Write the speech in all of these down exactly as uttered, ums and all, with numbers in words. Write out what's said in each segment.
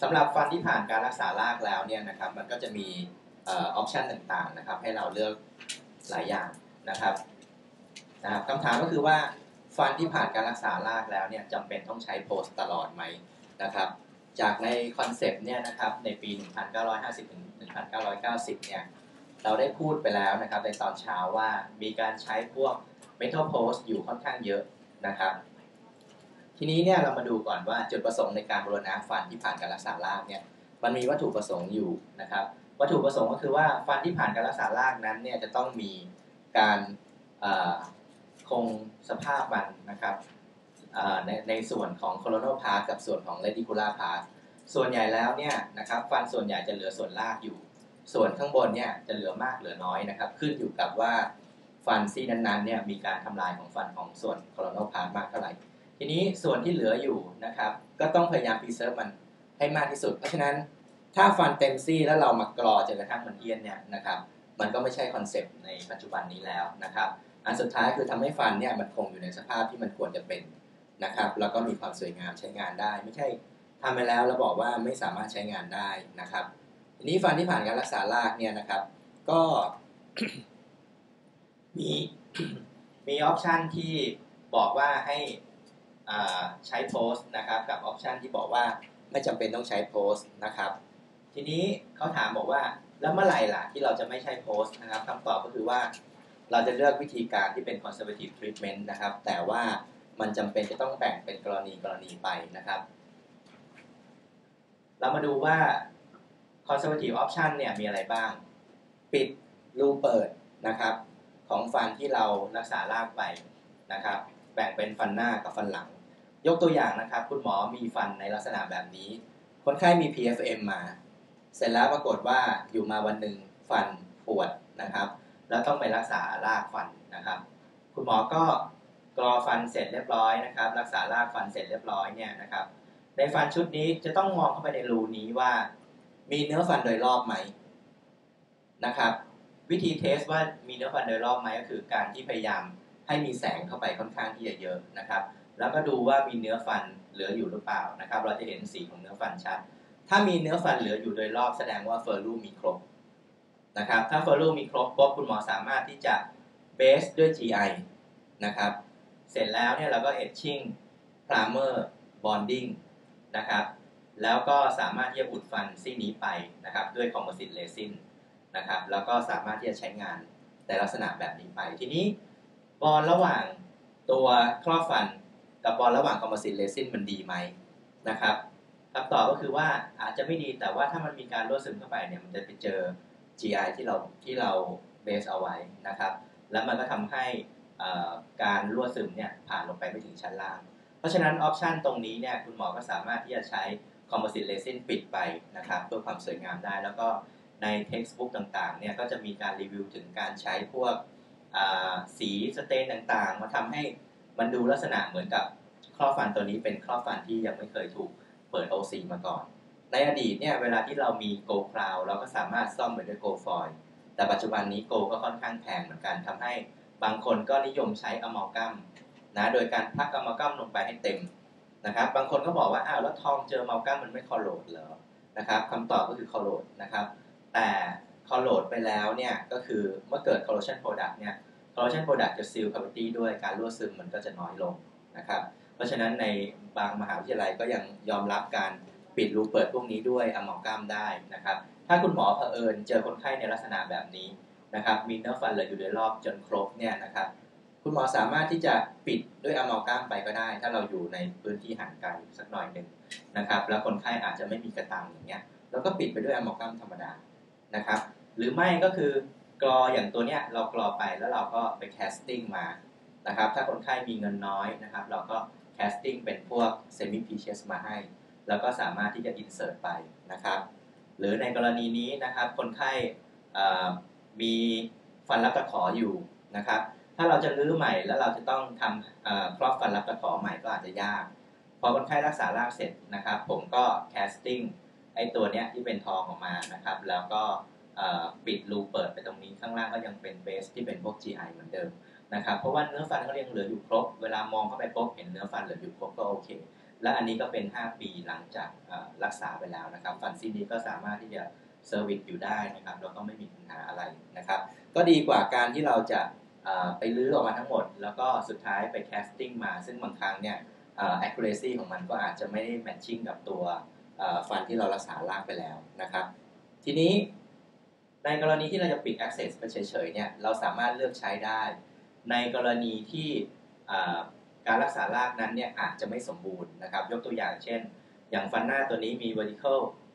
สำหรับฟันที่ผ่านการรักษารากแล้วเนี่ยนะครับมันก็จะมีออปชันต่างๆนะครับให้เราเลือกหลายอย่างนะครับนะครับคำถามก็คือว่าฟันที่ผ่านการรักษารากแล้วเนี่ยจำเป็นต้องใช้โพสต์ตลอดไหมนะครับจากในคอนเซปต์เนี่ยนะครับในปี หนึ่งพันเก้าร้อยห้าสิบ ถึง หนึ่งพันเก้าร้อยเก้าสิบ เนี่ยเราได้พูดไปแล้วนะครับในตอนเช้าว่ามีการใช้พวก metal post อยู่ค่อนข้างเยอะนะครับทีนี้เนี่ยเรามาดูก่อนว่าจุดประสงค์ในการบูรณะฟันที่ผ่านการรักษารากเนี่ยมันมีวัตถุประสงค์อยู่นะครับวัตถุประสงค์ก็คือว่าฟันที่ผ่านการรักษารากนั้นเนี่ยจะต้องมีการคงสภาพมันนะครับในในส่วนของ coronal part กับส่วนของ radicular part ส่วนใหญ่แล้วเนี่ยนะครับฟันส่วนใหญ่จะเหลือส่วนรากอยู่ส่วนข้างบนเนี่ยจะเหลือมากเหลือน้อยนะครับขึ้นอยู่กับว่าฟันซี่นั้นๆเนี่ยมีการทำลายของฟันของส่วน coronal part มากเท่าไหร่ทีนี้ส่วนที่เหลืออยู่นะครับก็ต้องพยายาม preserve มันให้มากที่สุดเพราะฉะนั้นถ้าฟันเต็มซี่แล้วเรามากรอจนกระทั่งมันเอี้ยนเนี่ยนะครับมันก็ไม่ใช่คอนเซปต์ในปัจจุบันนี้แล้วนะครับอันสุดท้ายคือทำให้ฟันเนี่ยมันคงอยู่ในสภาพที่มันควรจะเป็นนะครับแล้วก็มีความสวยงามใช้งานได้ไม่ใช่ทำไปแล้วแล้วบอกว่าไม่สามารถใช้งานได้นะครับทีนี้ฟันที่ผ่านการรักษารากเนี่ยนะครับก็ มีมีออปชันที่บอกว่าให้ใช้โพสต์นะครับกับออปชันที่บอกว่าไม่จำเป็นต้องใช้โพสต์นะครับทีนี้เขาถามบอกว่าแล้วเมื่อไหร่ล่ะที่เราจะไม่ใช้โพสต์นะครับคำตอบก็คือว่าเราจะเลือกวิธีการที่เป็น conservative treatment นะครับแต่ว่ามันจำเป็นจะต้องแบ่งเป็นกรณีกรณีไปนะครับเรามาดูว่า conservative option เนี่ยมีอะไรบ้างปิดรูเปิดนะครับของฟันที่เรารักษารากไปนะครับแบ่งเป็นฟันหน้ากับฟันหลังยกตัวอย่างนะครับคุณหมอมีฟันในลักษณะแบบนี้คนไข้มี พี เอฟ เอ็ม มาเสร็จแล้วปรากฏว่าอยู่มาวันหนึ่งฟันปวดนะครับแล้วต้องไปรักษารากฟันนะครับคุณหมอก็กรอฟันเสร็จเรียบร้อยนะครับรักษารากฟันเสร็จเรียบร้อยเนี่ยนะครับในฟันชุดนี้จะต้องมองเข้าไปในรูนี้ว่ามีเนื้อฟันโดยรอบไหมนะครับวิธีเทสว่ามีเนื้อฟันโดยรอบไหมก็คือการที่พยายามให้มีแสงเข้าไปค่อนข้างที่จะเยอะนะครับแล้วก็ดูว่ามีเนื้อฟันเหลืออยู่หรือเปล่านะครับเราจะเห็นสีของเนื้อฟันชัดถ้ามีเนื้อฟันเหลืออยู่โดยรอบแสดงว่าเฟอร์รูมีครบนะครับถ้าเฟอร์รูมีครบปุ๊บคุณหมอสามารถที่จะเบสด้วย จี ไอ นะครับเสร็จแล้วเนี่ยเราก็ etching primer bonding นะครับแล้วก็สามารถที่จะอุดฟันซี่นี้ไปนะครับด้วยคอมโพสิตเรซินนะครับแล้วก็สามารถที่จะใช้งานในลักษณะแบบนี้ไปทีนี้บอลระหว่างตัวครอบฟันกับบอลระหว่างคอมโพสิตเรซินมันดีไหมนะครับคำตอบก็คือว่าอาจจะไม่ดีแต่ว่าถ้ามันมีการรั่วซึมเข้าไปเนี่ยมันจะไปเจอ จี ไอ ที่เราที่เราเบสเอาไว้นะครับแล้วมันก็ทำให้การรั่วซึมเนี่ยผ่านลงไปไม่ถึงชั้นล่างเพราะฉะนั้นออปชันตรงนี้เนี่ยคุณหมอก็สามารถที่จะใช้คอมโพสิตเรซินปิดไปนะครับเพื่อความสวยงามได้แล้วก็ใน textbook ต่างๆเนี่ยก็จะมีการรีวิวถึงการใช้พวกสีสเตนต่างๆมาทำให้มันดูลักษณะเหมือนกับครอบฟันตัวนี้เป็นครอบฟันที่ยังไม่เคยถูกเปิด โอ ซี มาก่อนในอดีตเนี่ยเวลาที่เรามีโกลคราวเราก็สามารถซ่อมไปด้วยโกลฟอยล์แต่ปัจจุบันนี้โกลก็ค่อนข้างแพงเหมือนกันทำให้บางคนก็นิยมใช้อะมอลกัมนะโดยการพักอะมอลกัมลงไปให้เต็มนะครับบางคนก็บอกว่าอ้าวแล้วทองเจออะมอลกัมมันไม่คอโรดเหรอนะครับคำตอบก็คือคอโรดนะครับแต่คอโรดไปแล้วเนี่ยก็คือเมื่อเกิด corrosion product เนี่ย corrosion product จะ seal cavity ด้วยการรั่วซึมมันก็จะน้อยลงนะครับเพราะฉะนั้นในบางมหาวิทยาลัยก็ยังยอมรับการปิดรูเปิดพวกนี้ด้วยอะมอลกัมได้นะครับถ้าคุณหมอเผอิญเจอคนไข้ในลักษณะแบบนี้นะครับมีเนื้อฟันเหลืออยู่โดยรอบจนครบเนี่ยนะครับคุณหมอสามารถที่จะปิดด้วยอะมอลกัมไปก็ได้ถ้าเราอยู่ในพื้นที่ห่างไกลสักหน่อยหนึ่งนะครับแล้วคนไข้อาจจะไม่มีกระตังอย่างเงี้ยแล้วก็ปิดไปด้วยอะมอลกัมธรรมดานะครับหรือไม่ก็คือกรออย่างตัวเนี้ยเรากรอไปแล้วเราก็ไปแคสติ้งมานะครับถ้าคนไข้มีเงินน้อยนะครับเราก็แคสติ้งเป็นพวกเซมิพีเชสมาให้แล้วก็สามารถที่จะ insert ไปนะครับหรือในกรณีนี้นะครับคนไข้มีฟันรับตะขออยู่นะครับถ้าเราจะรื้อใหม่แล้วเราจะต้องทำครอบฟันรับตะขอใหม่ก็อาจจะยากพอคนไข้รักษารากเสร็จนะครับผมก็ casting ไอ้ตัวเนี้ยที่เป็นทองออกมานะครับแล้วก็ปิดรูเปิดไปตรงนี้ข้างล่างก็ยังเป็นเบสที่เป็นพวก จี ไอ เหมือนเดิมนะครับเพราะว่าเนื้อฟันเขายังเหลืออยู่ครบเวลามองเข้าไปปุ๊บเห็นเนื้อฟันเหลืออยู่ครบก็โอเคและอันนี้ก็เป็นห้าปีหลังจากรักษาไปแล้วนะครับฟันซี่นี้ก็สามารถที่จะเซอร์วิสอยู่ได้นะครับแล้วก็ไม่มีปัญหาอะไรนะครับก็ดีกว่าการที่เราจะไปลื้อออกมาทั้งหมดแล้วก็สุดท้ายไปแคสติ้งมาซึ่งบางครั้งเนี่ย accuracy ของมันก็อาจจะไม่ได้แมทชิ่งกับตัวฟันที่เรารักษารากไปแล้วนะครับทีนี้ในกรณีที่เราจะปิด access ไปเฉยๆเนี่ยเราสามารถเลือกใช้ได้ในกรณีที่การรักษารากนั้นเนี่ยอาจจะไม่สมบูรณ์นะครับยกตัวอย่างเช่นอย่างฟันหน้าตัวนี้มี vertical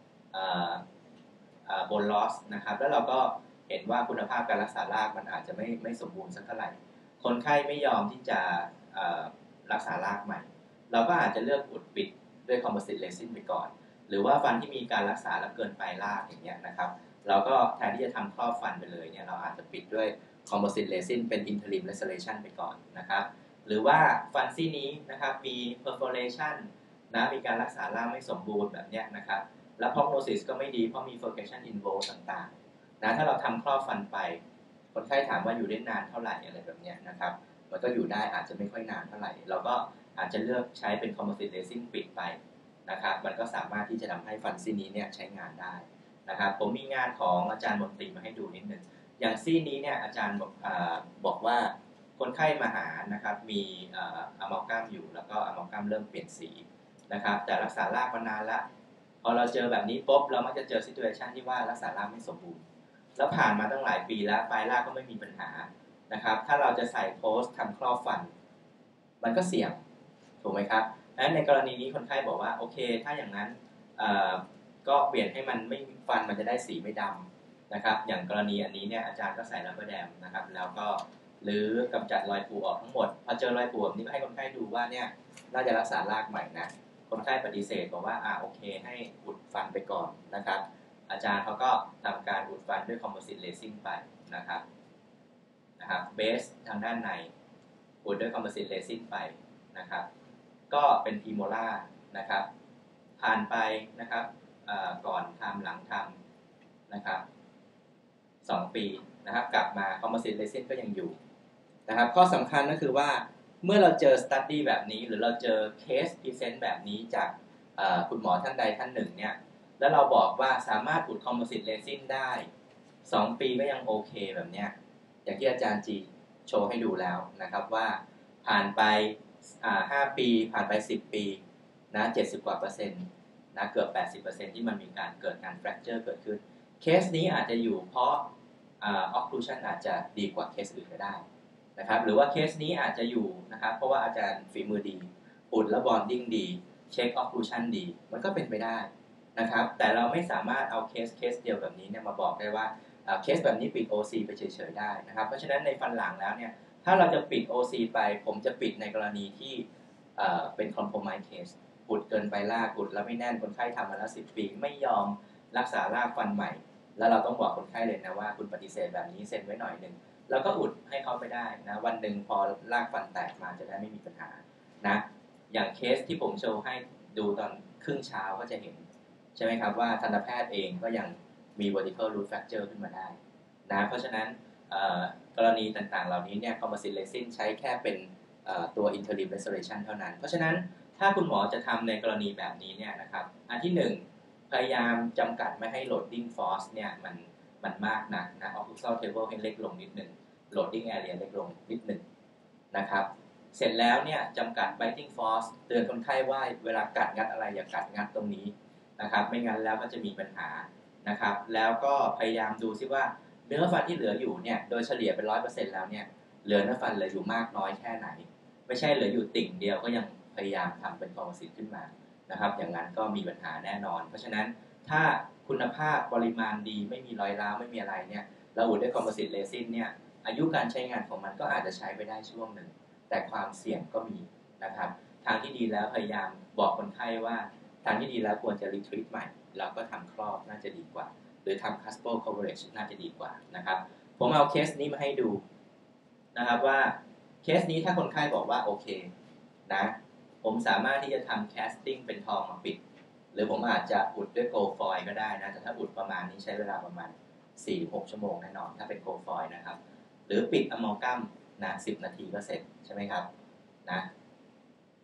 bone loss นะครับแล้วเราก็เห็นว่าคุณภาพการรักษารากมันอาจจะไม่ไม่สมบูรณ์สักเท่าไหร่คนไข้ไม่ยอมที่จะรักษารากใหม่เราก็อาจจะเลือกอุดปิดด้วย composite resin ไปก่อนหรือว่าฟันที่มีการรักษาแล้วเกินปลายรากอย่างเงี้ยนะครับเราก็แทนที่จะทำครอบฟันไปเลยเนี่ยเราอาจจะปิดด้วย composite resin เป็น interim restoration ไปก่อนนะครับหรือว่าฟันซี่นี้นะครับมี perforation นะมีการรักษารากไม่สมบูรณ์แบบเนี้ยนะครับแล้ว prognosis ก็ไม่ดีเพราะมี furcation involved ต่างๆนะถ้าเราทำครอบฟันไปคนไข้ถามว่าอยู่ได้นานเท่าไหร่อะไรแบบเนี้ยนะครับมันก็อยู่ได้อาจจะไม่ค่อยนานเท่าไหร่เราก็อาจจะเลือกใช้เป็น composite resin ปิดไปนะครับมันก็สามารถที่จะทำให้ฟันซี่นี้เนี่ยใช้งานได้นะครับผมมีงานของอาจารย์มนตรีมาให้ดูนิดนึงอย่างซี่นี้เนี่ยอาจารย์บอกบอกว่าคนไข้มาหานะครับมีอะมอลกัมอยู่แล้วก็อะมอลกัมเริ่มเปลี่ยนสีนะครับแต่รักษารากมานานแล้วพอเราเจอแบบนี้ปุ๊บเรามักจะเจอซิทูเอชันที่ว่ารักษารากไม่สมบูรณ์แล้วผ่านมาตั้งหลายปีแล้วปลายรากก็ไม่มีปัญหานะครับถ้าเราจะใส่โพสต์ทำครอบฟันมันก็เสี่ยงถูกไหมครับดังนั้นในกรณีนี้คนไข้บอกว่าโอเคถ้าอย่างนั้นก็เปลี่ยนให้มันไม่ฟันมันจะได้สีไม่ดำนะครับอย่างกรณีอันนี้เนี่ยอาจารย์ก็ใส่รับเบอร์แดมนะครับแล้วก็หรือกำจัดรอยปูออกทั้งหมดพอเจอรอยปูแบบนี้ก็ให้คนไข้ดูว่าเนี่ยน่าจะรักษารากใหม่นะคนไข้ปฏิเสธบอกว่าอ่าโอเคให้อุดฟันไปก่อนนะครับอาจารย์เขาก็ทำการอุดฟันด้วยคอมโพสิตเลซิ่งไปนะครับนะครับเบสทางด้านในอุดด้วยคอมโพสิตเลซิ่งไปนะครับก็เป็นพรีโมล่านะครับผ่านไปนะครับก่อนทำหลังทำนะครับสองปีนะครับกลับมาคอมโพสิตเลซิ่งก็ยังอยู่นะครับข้อสำคัญก็คือว่าเมื่อเราเจอสตั๊ดดี้แบบนี้หรือเราเจอเคสพรีเซนต์แบบนี้จากคุณหมอท่านใดท่านหนึ่งเนี่ยแล้วเราบอกว่าสามารถอุดคอมโพสิตเรซินได้สองปีก็ยังโอเคแบบเนี้ยอย่างที่อาจารย์จีโชว์ให้ดูแล้วนะครับว่าผ่านไปห้าปีผ่านไปสิบปีนะเจ็ดสิบกว่าเปอร์เซ็นต์นะเกือบ แปดสิบเปอร์เซ็นต์ ที่มันมีการเกิดการแฟรคเจอร์เกิดขึ้นเคสนี้อาจจะอยู่เพราะออคลูชันอาจจะดีกว่าเคสอื่นก็ได้นะครับหรือว่าเคสนี้อาจจะอยู่นะครับเพราะว่าอาจารย์ฝีมือดีอุดและบอนดิ้งดีเช็คออคลูชันดีมันก็เป็นไปได้นะครับแต่เราไม่สามารถเอาเคสเคสเดียวแบบนี้เนี่ยมาบอกได้ว่าเคสแบบนี้ปิด โอ ซี ไปเฉยๆได้นะครับเพราะฉะนั้นในฟันหลังแล้วเนี่ยถ้าเราจะปิด โอ ซี ไปผมจะปิดในกรณีที่เป็น compromise case อุดเกินไปรากอุดแล้วไม่แน่นคนไข้ทำมาแล้วสิบปีไม่ยอมรักษารากฟันใหม่แล้วเราต้องบอกคนไข้เลยนะว่าคุณปฏิเสธแบบนี้เซ็นไว้หน่อยหนึ่งแล้วก็อุดให้เขาไปได้นะวันหนึ่งพอรากฟันแตกมาจะได้ไม่มีปัญหานะอย่างเคสที่ผมโชว์ให้ดูตอนครึ่งเช้าก็จะเห็นใช่ไหมครับว่าทันตแพทย์เองก็ยังมี vertical root fracture ขึ้นมาได้นะเพราะฉะนั้นกรณีต่างๆเหล่านี้เนี่ย composite resin ใช้แค่เป็นตัว interim restoration เท่านั้นเพราะฉะนั้นถ้าคุณหมอจะทำในกรณีแบบนี้เนี่ยนะครับอันที่หนึ่งพยายามจำกัดไม่ให้ loading force เนี่ยมันมันมากนักนะ occlusal table ให้เล็กลงนิดหนึ่ง loading area เล็กลงนิดหนึ่งนะครับเสร็จแล้วเนี่ยจำกัด biting force เตือนคนไข้ว่าเวลากัดงัดอะไรอย่ากัดงัดตรงนี้นะครับไม่งั้นแล้วก็จะมีปัญหานะครับแล้วก็พยายามดูซิว่าเนื้อฟันที่เหลืออยู่เนี่ยโดยเฉลี่ยเป็น ร้อยเปอร์เซ็นต์ แล้วเนี่ยเหลือเนื้อฟันเหลืออยู่มากน้อยแค่ไหนไม่ใช่เหลืออยู่ติ่งเดียวก็ยังพยายามทำเป็นคอมโพสิตขึ้นมานะครับอย่างนั้นก็มีปัญหาแน่นอนเพราะฉะนั้นถ้าคุณภาพปริมาณดีไม่มีรอยร้าวไม่มีอะไรเนี่ยเราอุดด้วยคอมโพสิตเรซินเนี่ยอายุการใช้งานของมันก็อาจจะใช้ไปได้ช่วงหนึ่งแต่ความเสี่ยงก็มีนะครับทางที่ดีแล้วพยายามบอกคนไข้ว่าทางที่ดีแล้วควรจะรีทรีทใหม่แล้วก็ทำครอบน่าจะดีกว่าหรือทำ cuspal coverage น่าจะดีกว่านะครับผมเอาเคสนี้มาให้ดูนะครับว่าเคสนี้ถ้าคนไข้บอกว่าโอเคนะผมสามารถที่จะทำ casting เป็นทองมาปิดหรือผมอาจจะอุดด้วยโกลฟอยล์ก็ได้นะแต่ถ้าอุดประมาณนี้ใช้เวลาประมาณ สี่ถึงหก ชั่วโมงแน่นอนถ้าเป็นโกลฟอยล์นะครับหรือปิดอะมอลกัมนะสิบนาทีก็เสร็จใช่ไหมครับนะ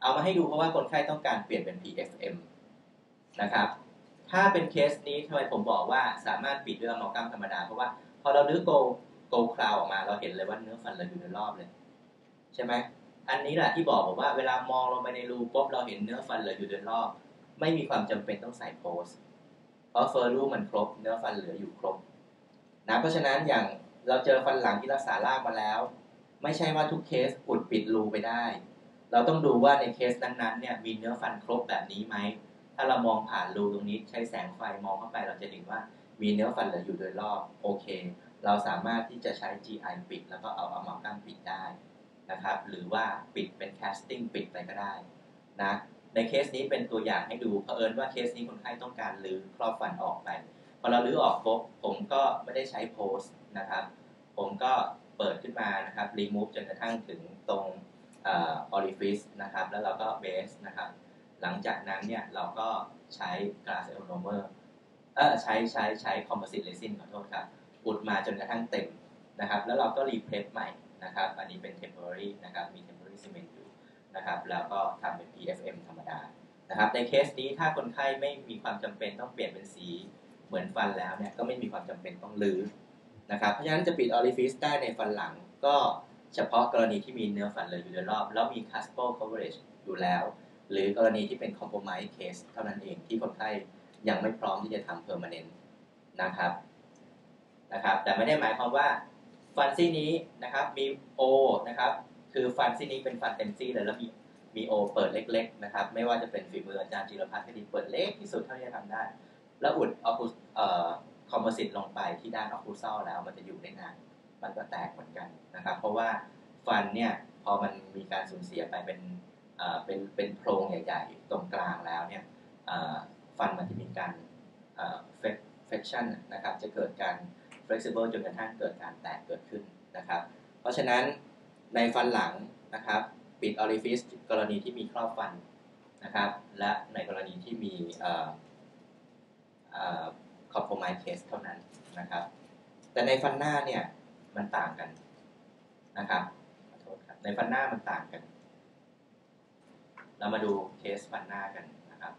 เอามาให้ดูเพราะว่าคนไข้ต้องการเปลี่ยนเป็น พี เอฟ เอ็ม นะครับถ้าเป็นเคสนี้ทำไมผมบอกว่าสามารถปิดด้วยอะมอลกัมธรรมดาเพราะว่าพอเราลื้อโกโกคลาวออกมาเราเห็นเลยว่าเนื้อฟันเราอยู่ในรอบเลยใช่ไหมอันนี้แหละที่บอกผมว่าเวลามองลงไปในรูปุ๊บเราเห็นเนื้อฟันเหลืออยู่โดยรอบไม่มีความจำเป็นต้องใส่โพสเพราะเฟอร์รูมันครบเนื้อฟันเหลืออยู่ครบนะเพราะฉะนั้นอย่างเราเจอฟันหลังที่รักษารากมาแล้วไม่ใช่ว่าทุกเคสอุดปิดรูไปได้เราต้องดูว่าในเคสนั้นๆเนี่ยมีเนื้อฟันครบแบบนี้ไหมถ้าเรามองผ่านรูตรงนี้ใช้แสงไฟมองเข้าไปเราจะเห็นว่ามีเนื้อฟันเหลืออยู่โดยรอบโอเคเราสามารถที่จะใช้ จี ไอ ปิดแล้วก็เอาอะมอลกัมปิดได้นะครับหรือว่าปิดเป็นแคสติ้งปิดไปก็ได้นะในเคสนี้เป็นตัวอย่างให้ดูเผอิญว่าเคสนี้คนไข้ต้องการรื้อครอบฟันออกไปพอเรารื้อออกปุ๊บผมก็ไม่ได้ใช้โพสนะครับผมก็เปิดขึ้นมานะครับรีมูฟจนกระทั่งถึงตรงออริฟิสนะครับแล้วเราก็เบสนะครับหลังจากนั้นเนี่ยเราก็ใช้ glass ionomer เออใช้ใช้ใช้ composite resin ขอโทษครับอุดมาจนกระทั่งเต็มนะครับแล้วเราก็รีเพลทใหม่นะครับอันนี้เป็น temporary นะครับมี temporary cement อยู่นะครับแล้วก็ทำเป็น พี เอฟ เอ็ม ธรรมดานะครับในเคสนี้ถ้าคนไข้ไม่มีความจำเป็นต้องเปลี่ยนเป็นสีเหมือนฟันแล้วเนี่ยก็ไม่มีความจำเป็นต้องรื้อนะครับเพราะฉะนั้นจะปิดออริฟิสได้ในฟันหลังก็เฉพาะกรณีที่มีเนื้อฟันเหลืออยู่โดยรอบแล้วมี cuspal coverage อยู่แล้วหรือกรณีที่เป็น compromise case เท่านั้นเองที่คนไข้ยังไม่พร้อมที่จะทำ permanent นะครับนะครับแต่ไม่ได้หมายความว่าฟันซี่นี้นะครับมี O นะครับคือฟันซี่นี้เป็นฟันเต็มซี่เลยแล้วมีมีโอเปิดเล็กๆนะครับไม่ว่าจะเป็นฝีมืออาจารย์จิรพัฒน์ก็ดีเปิดเล็กที่สุดเท่าที่จะทำได้แล้วอุดออคูเอ่อคอมโพสิตลงไปที่ด้านออคูซอลแล้วมันจะอยู่ได้นานมันก็แตกเหมือนกันนะครับเพราะว่าฟันเนี่ยพอมันมีการสูญเสียไปเป็นเอ่อเป็นเป็นโพรงใหญ่ๆตรงกลางแล้วเนี่ยเอ่อฟันมันจะมีการเอ่อ flexion นะครับจะเกิดการ flexible จนกระทั่งเกิดการแตกเกิดขึ้นนะครับเพราะฉะนั้นในฟันหลังนะครับปิดออริฟิสกรณีที่มีครอบฟันนะครับและในกรณีที่มีเอ่อเอ่อ compromise case เท่านั้นนะครับแต่ในฟันหน้าเนี่ยมันต่างกันนะครับขอโทษครับในฟันหน้ามันต่างกันเรามาดูเคสฟันหน้ากันนะครับ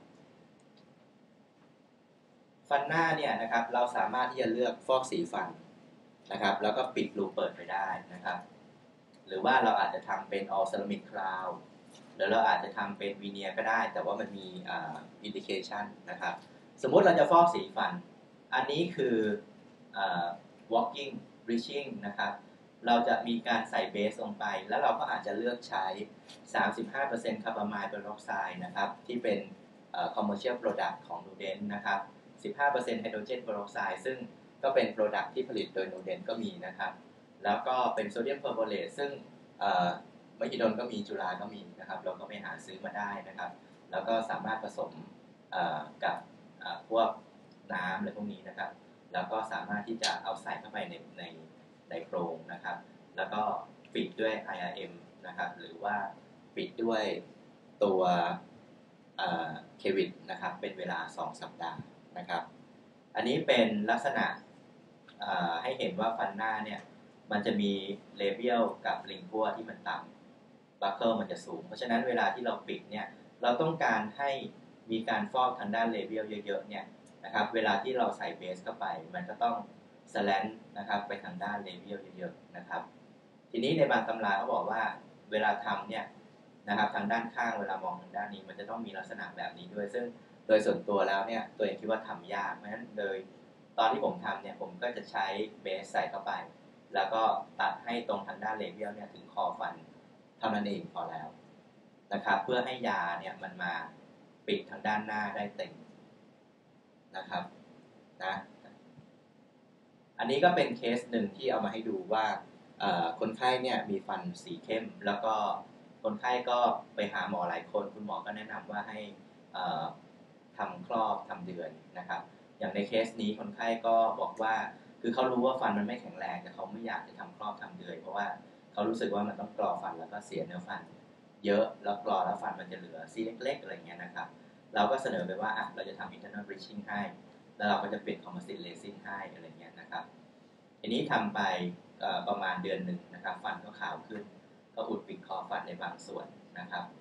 ฟันหน้าเนี่ยนะครับเราสามารถที่จะเลือกฟอกสีฟันนะครับแล้วก็ปิดรูเปิดไปได้นะครับหรือว่าเราอาจจะทำเป็น all ceramic crown หรือเราอาจจะทำเป็นวีเนียร์ก็ได้แต่ว่ามันมีอ่า indication นะครับสมมุติเราจะฟอกสีฟันอันนี้คืออ่า walking bridging นะครับเราจะมีการใส่เบสลงไปแล้วเราก็อาจจะเลือกใช้ สามสิบห้าเปอร์เซ็นต์ คาร์บาไมล์เปอร์ออกไซด์นะครับที่เป็น commercial product ของ Nudent นะครับ สิบห้าเปอร์เซ็นต์ ไฮโดรเจนเปอร์ออกไซด์ซึ่งก็เป็น product ที่ผลิตโดย Nudent ก็มีนะครับแล้วก็เป็นโซเดียมเพอร์โบเลตซึ่งมหิดลก็มีจุฬาก็มีนะครับเราก็ไปหาซื้อมาได้นะครับแล้วก็สามารถผสมกับพวกน้ำอะไรพวกนี้นะครับแล้วก็สามารถที่จะเอาใส่เข้าไปในในในโพรงนะครับแล้วก็ปิดด้วย ไอ อาร์ เอ็ม นะครับหรือว่าปิดด้วยตัวเควิดนะครับเป็นเวลาสองสัปดาห์นะครับอันนี้เป็นลักษณะให้เห็นว่าฟันหน้าเนี่ยมันจะมีเลเบียลกับลิงกัวที่มันต่ำบัคเกิลมันจะสูงเพราะฉะนั้นเวลาที่เราปิดเนี่ยเราต้องการให้มีการฟอกทางด้านเลเบียลเยอะๆเนี่ยนะครับเวลาที่เราใส่เบสเข้าไปมันก็ต้องสแลนนะครับไปทางด้านเลเบียลเยอะๆนะครับทีนี้ในบางตำราเขาบอกว่าเวลาทำเนี่ยนะครับทางด้านข้างเวลามองทางด้านนี้มันจะต้องมีลักษณะแบบนี้ด้วยซึ่งโดยส่วนตัวแล้วเนี่ยตัวเองคิดว่าทำยากเพราะฉะนั้นโดยตอนที่ผมทำเนี่ยผมก็จะใช้เบสใส่เข้าไปแล้วก็ตัดให้ตรงทางด้านเลเบียลเนี่ยถึงคอฟันเท่านั้นเองพอแล้วนะครับเพื่อให้ยาเนี่ยมันมาปิดทางด้านหน้าได้เต็มนะครับนะอันนี้ก็เป็นเคสหนึ่งที่เอามาให้ดูว่าคนไข้เนี่ยมีฟันสีเข้มแล้วก็คนไข้ก็ไปหาหมอหลายคนคุณหมอก็แนะนำว่าให้ทำครอบทำเดือนนะครับอย่างในเคสนี้คนไข้ก็บอกว่าคือเขารู้ว่าฟันมันไม่แข็งแรงแต่เขาไม่อยากจะทำครอบทำเดือนเพราะว่าเขารู้สึกว่ามันต้องกรอฟันแล้วก็เสียเนื้อฟันเยอะแล้วกรอแล้วฟันมันจะเหลือซี่เล็กๆอะไรเงี้ยนะครับเราก็เสนอไปว่าอ่ะเราจะทำ internal bridging ให้แล้วเราก็จะเปลี่ยน composite resin ให้อะไรเงี้ยนะครับทีนี้ทำไปประมาณเดือนหนึ่งนะครับฟันก็ขาวขึ้นก็อุดปิดคอฟันในบางส่วนนะครับ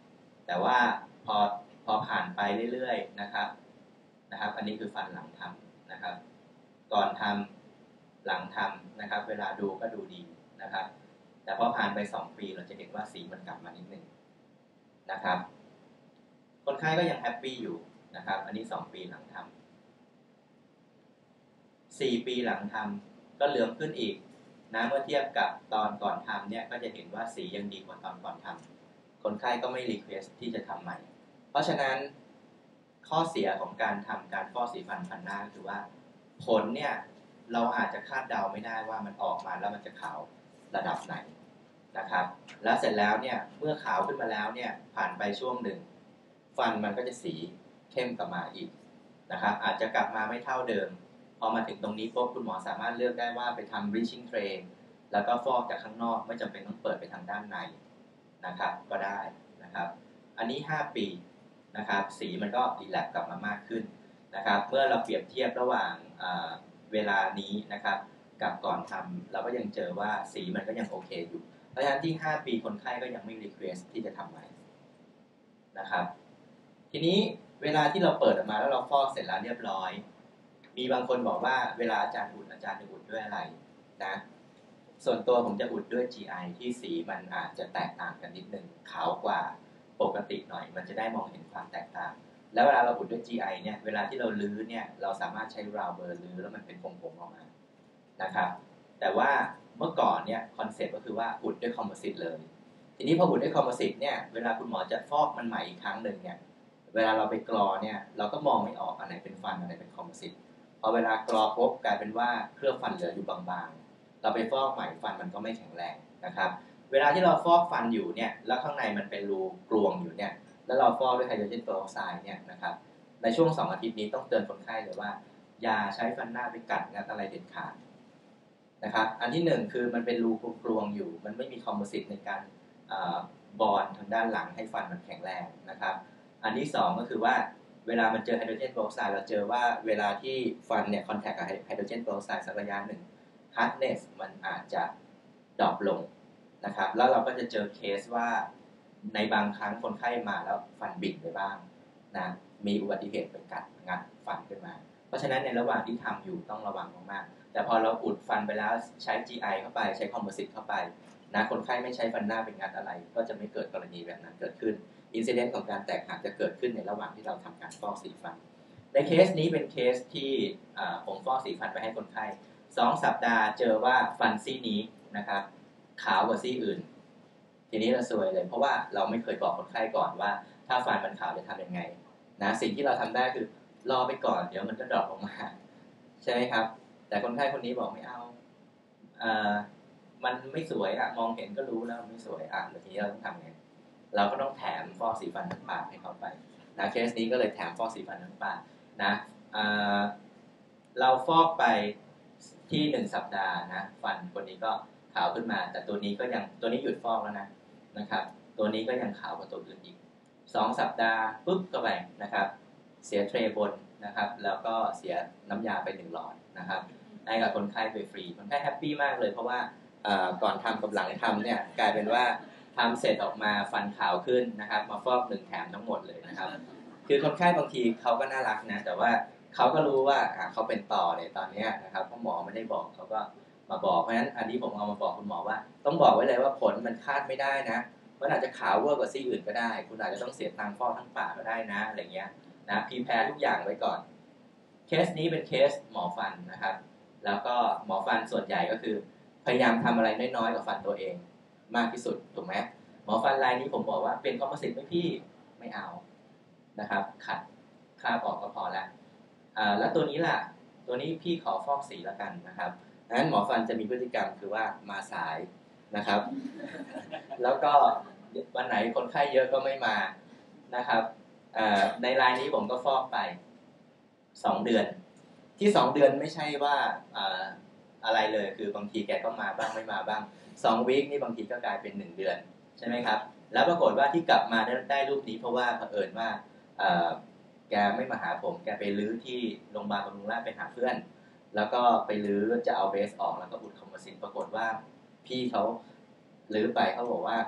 แต่ว่าพอพอผ่านไปเรื่อยๆนะครับนะครับอันนี้คือฟันหลังทำนะครับก่อนทำหลังทำนะครับเวลาดูก็ดูดีนะครับแต่พอผ่านไปสองปีเราจะเห็นว่าสีมันกลับมานิดนึงนะครับคนไข้ก็ยังแฮปปี้อยู่นะครับอันนี้สองปีหลังทำสี่ปีหลังทำก็เหลืองขึ้นอีกนะเมื่อเทียบกับตอนก่อนทำเนี่ยก็จะเห็นว่าสียังดีกว่าตอนก่อนทำคนไข้ก็ไม่รีเควสที่จะทำใหม่เพราะฉะนั้นข้อเสียของการทำการฟอกสีฟันฟันหน้าคือว่าผลเนี่ยเราอาจจะคาดเดาไม่ได้ว่ามันออกมาแล้วมันจะขาวระดับไหนนะครับแล้วเสร็จแล้วเนี่ยเมื่อขาวขึ้นมาแล้วเนี่ยผ่านไปช่วงหนึ่งฟันมันก็จะสีเข้มกลับมาอีกนะครับอาจจะกลับมาไม่เท่าเดิมพอมาถึงตรงนี้ปุ๊บคุณหมอสามารถเลือกได้ว่าไปทำ bleaching tray แล้วก็ฟอกจากข้างนอกไม่จำเป็นต้องเปิดไปทางด้านในนะครับก็ได้นะครับอันนี้ห้าปีนะครับสีมันก็รีแลปกลับมามากขึ้นนะครับเมื่อเราเปรียบเทียบระหว่างเวลานี้นะครับกับก่อนทำเราก็ยังเจอว่าสีมันก็ยังโอเคอยู่เพราะฉะนั้นที่ห้าปีคนไข้ก็ยังไม่รีเควสที่จะทำใหม่นะครับทีนี้เวลาที่เราเปิดออกมาแล้วเราฟอกเสร็จแล้วเรียบร้อยมีบางคนบอกว่าเวลาอาจารย์อุดอาจารย์จะอุดด้วยอะไรนะส่วนตัวผมจะอุดด้วย จี ไอ ที่สีมันอาจจะแตกต่างกันนิดนึงขาวกว่าปกติหน่อยมันจะได้มองเห็นความแตกต่างแล้วเวลาเราอุดด้วย จี ไอ เนี่ยเวลาที่เราลื้อเนี่ยเราสามารถใช้ราวเบอร์ลื้อแล้วมันเป็นผงๆออกมานะครับแต่ว่าเมื่อก่อนเนี่ยคอนเซ็ปต์ก็คือว่าอุดด้วยคอมโพสิตเลยทีนี้พออุดด้วยคอมโพสิตเนี่ยเวลาคุณหมอจะฟอกมันใหม่อีกครั้งหนึ่งเนี่ยเวลาเราไปกรอเนี่ยเราก็มองไม่ออกอันไหนเป็นฟันอันไหนเป็นคอมโพสิตพอเวลากรอปุ๊บกลายเป็นว่าเคลือบฟันเหลืออยู่บางๆเราไปฟอกใหม่ฟันมันก็ไม่แข็งแรงนะครับเวลาที่เราฟอกฟันอยู่เนี่ยแล้วข้างในมันเป็นรูกลวงอยู่เนี่ยแล้วเราฟอกด้วยไฮโดรเจนเปอร์ออกไซด์เนี่ยนะครับในช่วงสองอาทิตย์นี้ต้องเตือนคนไข้เลยว่าอย่าใช้ฟันหน้าไปกัดงัดอะไรเด็ดขาดนะครับอันที่หนึ่งคือมันเป็นรูกลวงอยู่มันไม่มีคอมโพสิตในการบอนทางด้านหลังให้ฟันมันแข็งแรงนะครับอันที่สองก็คือว่าเวลามันเจอไฮโดรเจนเปอร์ออกไซด์เราเจอว่าเวลาที่ฟันเนี่ยคอนแทคกับไฮโดรเจนเปอร์ออกไซด์สักระยะหนึ่งฮาร์ดเนสมันอาจจะดรอปลงนะครับแล้วเราก็จะเจอเคสว่าในบางครั้งคนไข้มาแล้วฟันบิดไปบ้างนะมีอุบัติเหตุไปกัดงัดฟันขึ้นมาเพราะฉะนั้นในระหว่างที่ทำอยู่ต้องระวังมากๆแต่พอเราอุดฟันไปแล้วใช้ จี ไอ เข้าไปใช้คอมโพสิตเข้าไปนะคนไข้ไม่ใช้ฟันหน้าเป็นงัดอะไรก็จะไม่เกิดกรณีแบบนั้นเกิดขึ้นอินซิเดนต์ของการแตกหักจะเกิดขึ้นในระหว่างที่เราทำการฟอกสีฟันในเคสนี้เป็นเคสที่ผมฟอกสีฟันไปให้คนไข้สองสัปดาห์เจอว่าฟันซี่นี้นะครับขาวกว่าซี่อื่นทีนี้เราซวยเลยเพราะว่าเราไม่เคยบอกคนไข้ก่อนว่าถ้าฟันมันขาวจะทำยังไงนะสิ่งที่เราทำได้คือรอไปก่อนเดี๋ยวมันก็ดรอปลงมาใช่ไหมครับแต่คนไข้คนนี้บอกไม่เอาเอ่อมันไม่สวยอะมองเห็นก็รู้แล้วไม่สวยอ่ะทีนี้เราต้องทำไงเราก็ต้องแถมฟอกสีฟันทั้งปากให้เขาไปนะเคสนี้ก็เลยแถมฟอกสีฟันทั้งปากนะเอ่อเราฟอกไปที่หนึ่งสัปดาห์นะฟันคนนี้ก็ขาวขึ้นมาแต่ตัวนี้ก็ยังตัวนี้หยุดฟอกแล้วนะนะครับตัวนี้ก็ยังขาวกว่าตัวอื่นอีกสองสัปดาห์ปุ๊บก็ไปนะครับเสียเทรบนนะครับแล้วก็เสียน้ำยาไปหนึ่งหลอดนะครับให้กับคนไข้ไปฟรีคนไข้แฮปปี้มากเลยเพราะว่าก่อนทำกับหลังทำเนี่ยกลายเป็นว่าทำเสร็จออกมาฟันขาวขึ้นนะครับมาฟอกหนึ่งแถมทั้งหมดเลยนะครับคือคนไข้บางทีเขาก็น่ารักนะแต่ว่าเขาก็รู้ว่าเขาเป็นต่อในตอนนี้นะครับเพราะหมอไม่ได้บอกเขาก็มาบอกเพราะฉะนั้นอันนี้ผมเอามาบอกคุณหมอว่าต้องบอกไว้เลยว่าผลมันคาดไม่ได้นะมันอาจจะขาวเวอร์กว่าซี่อื่นก็ได้คุณอาจจะต้องเสียตังค์ฟอกทั้งปากก็ได้นะอะไรเงี้ยนะพรีแพร์ทุกอย่างไว้ก่อนเคสนี้เป็นเคสหมอฟันนะครับแล้วก็หมอฟันส่วนใหญ่ก็คือพยายามทำอะไรน้อยๆกับฟันตัวเองมากที่สุดถูกไหมหมอฟันรายนี้ผมบอกว่าเป็นคอมโพสิตไหมพี่ไม่เอานะครับขัดคราบออกก็พอแล้วอ่าแล้วตัวนี้ล่ะตัวนี้พี่ขอฟอกสีแล้วกันนะครับดังนั้นหมอฟันจะมีพฤติกรรมคือว่ามาสายนะครับแล้วก็วันไหนคนไข้เยอะก็ไม่มานะครับในรายนี้ผมก็ฟอกไปสองเดือนที่สองเดือนไม่ใช่ว่าอะไรเลยคือบางทีแกก็มาบ้างไม่มาบ้างสองวีคนี่บางทีก็กลายเป็นหนึ่งเดือนใช่ไหมครับแล้วปรากฏว่าที่กลับมาได้ได้รูปนี้เพราะว่าเผอิญว่าแกไม่มาหาผมแกไปลื้อที่โรงพยาบาลบำรุงราษฎร์ไปหาเพื่อนแล้วก็ไปลื้อจะเอาเบสออกแล้วก็อุดคอมโพสิตปรากฏว่าพี่เขาลื้อไปเขาบอกว่า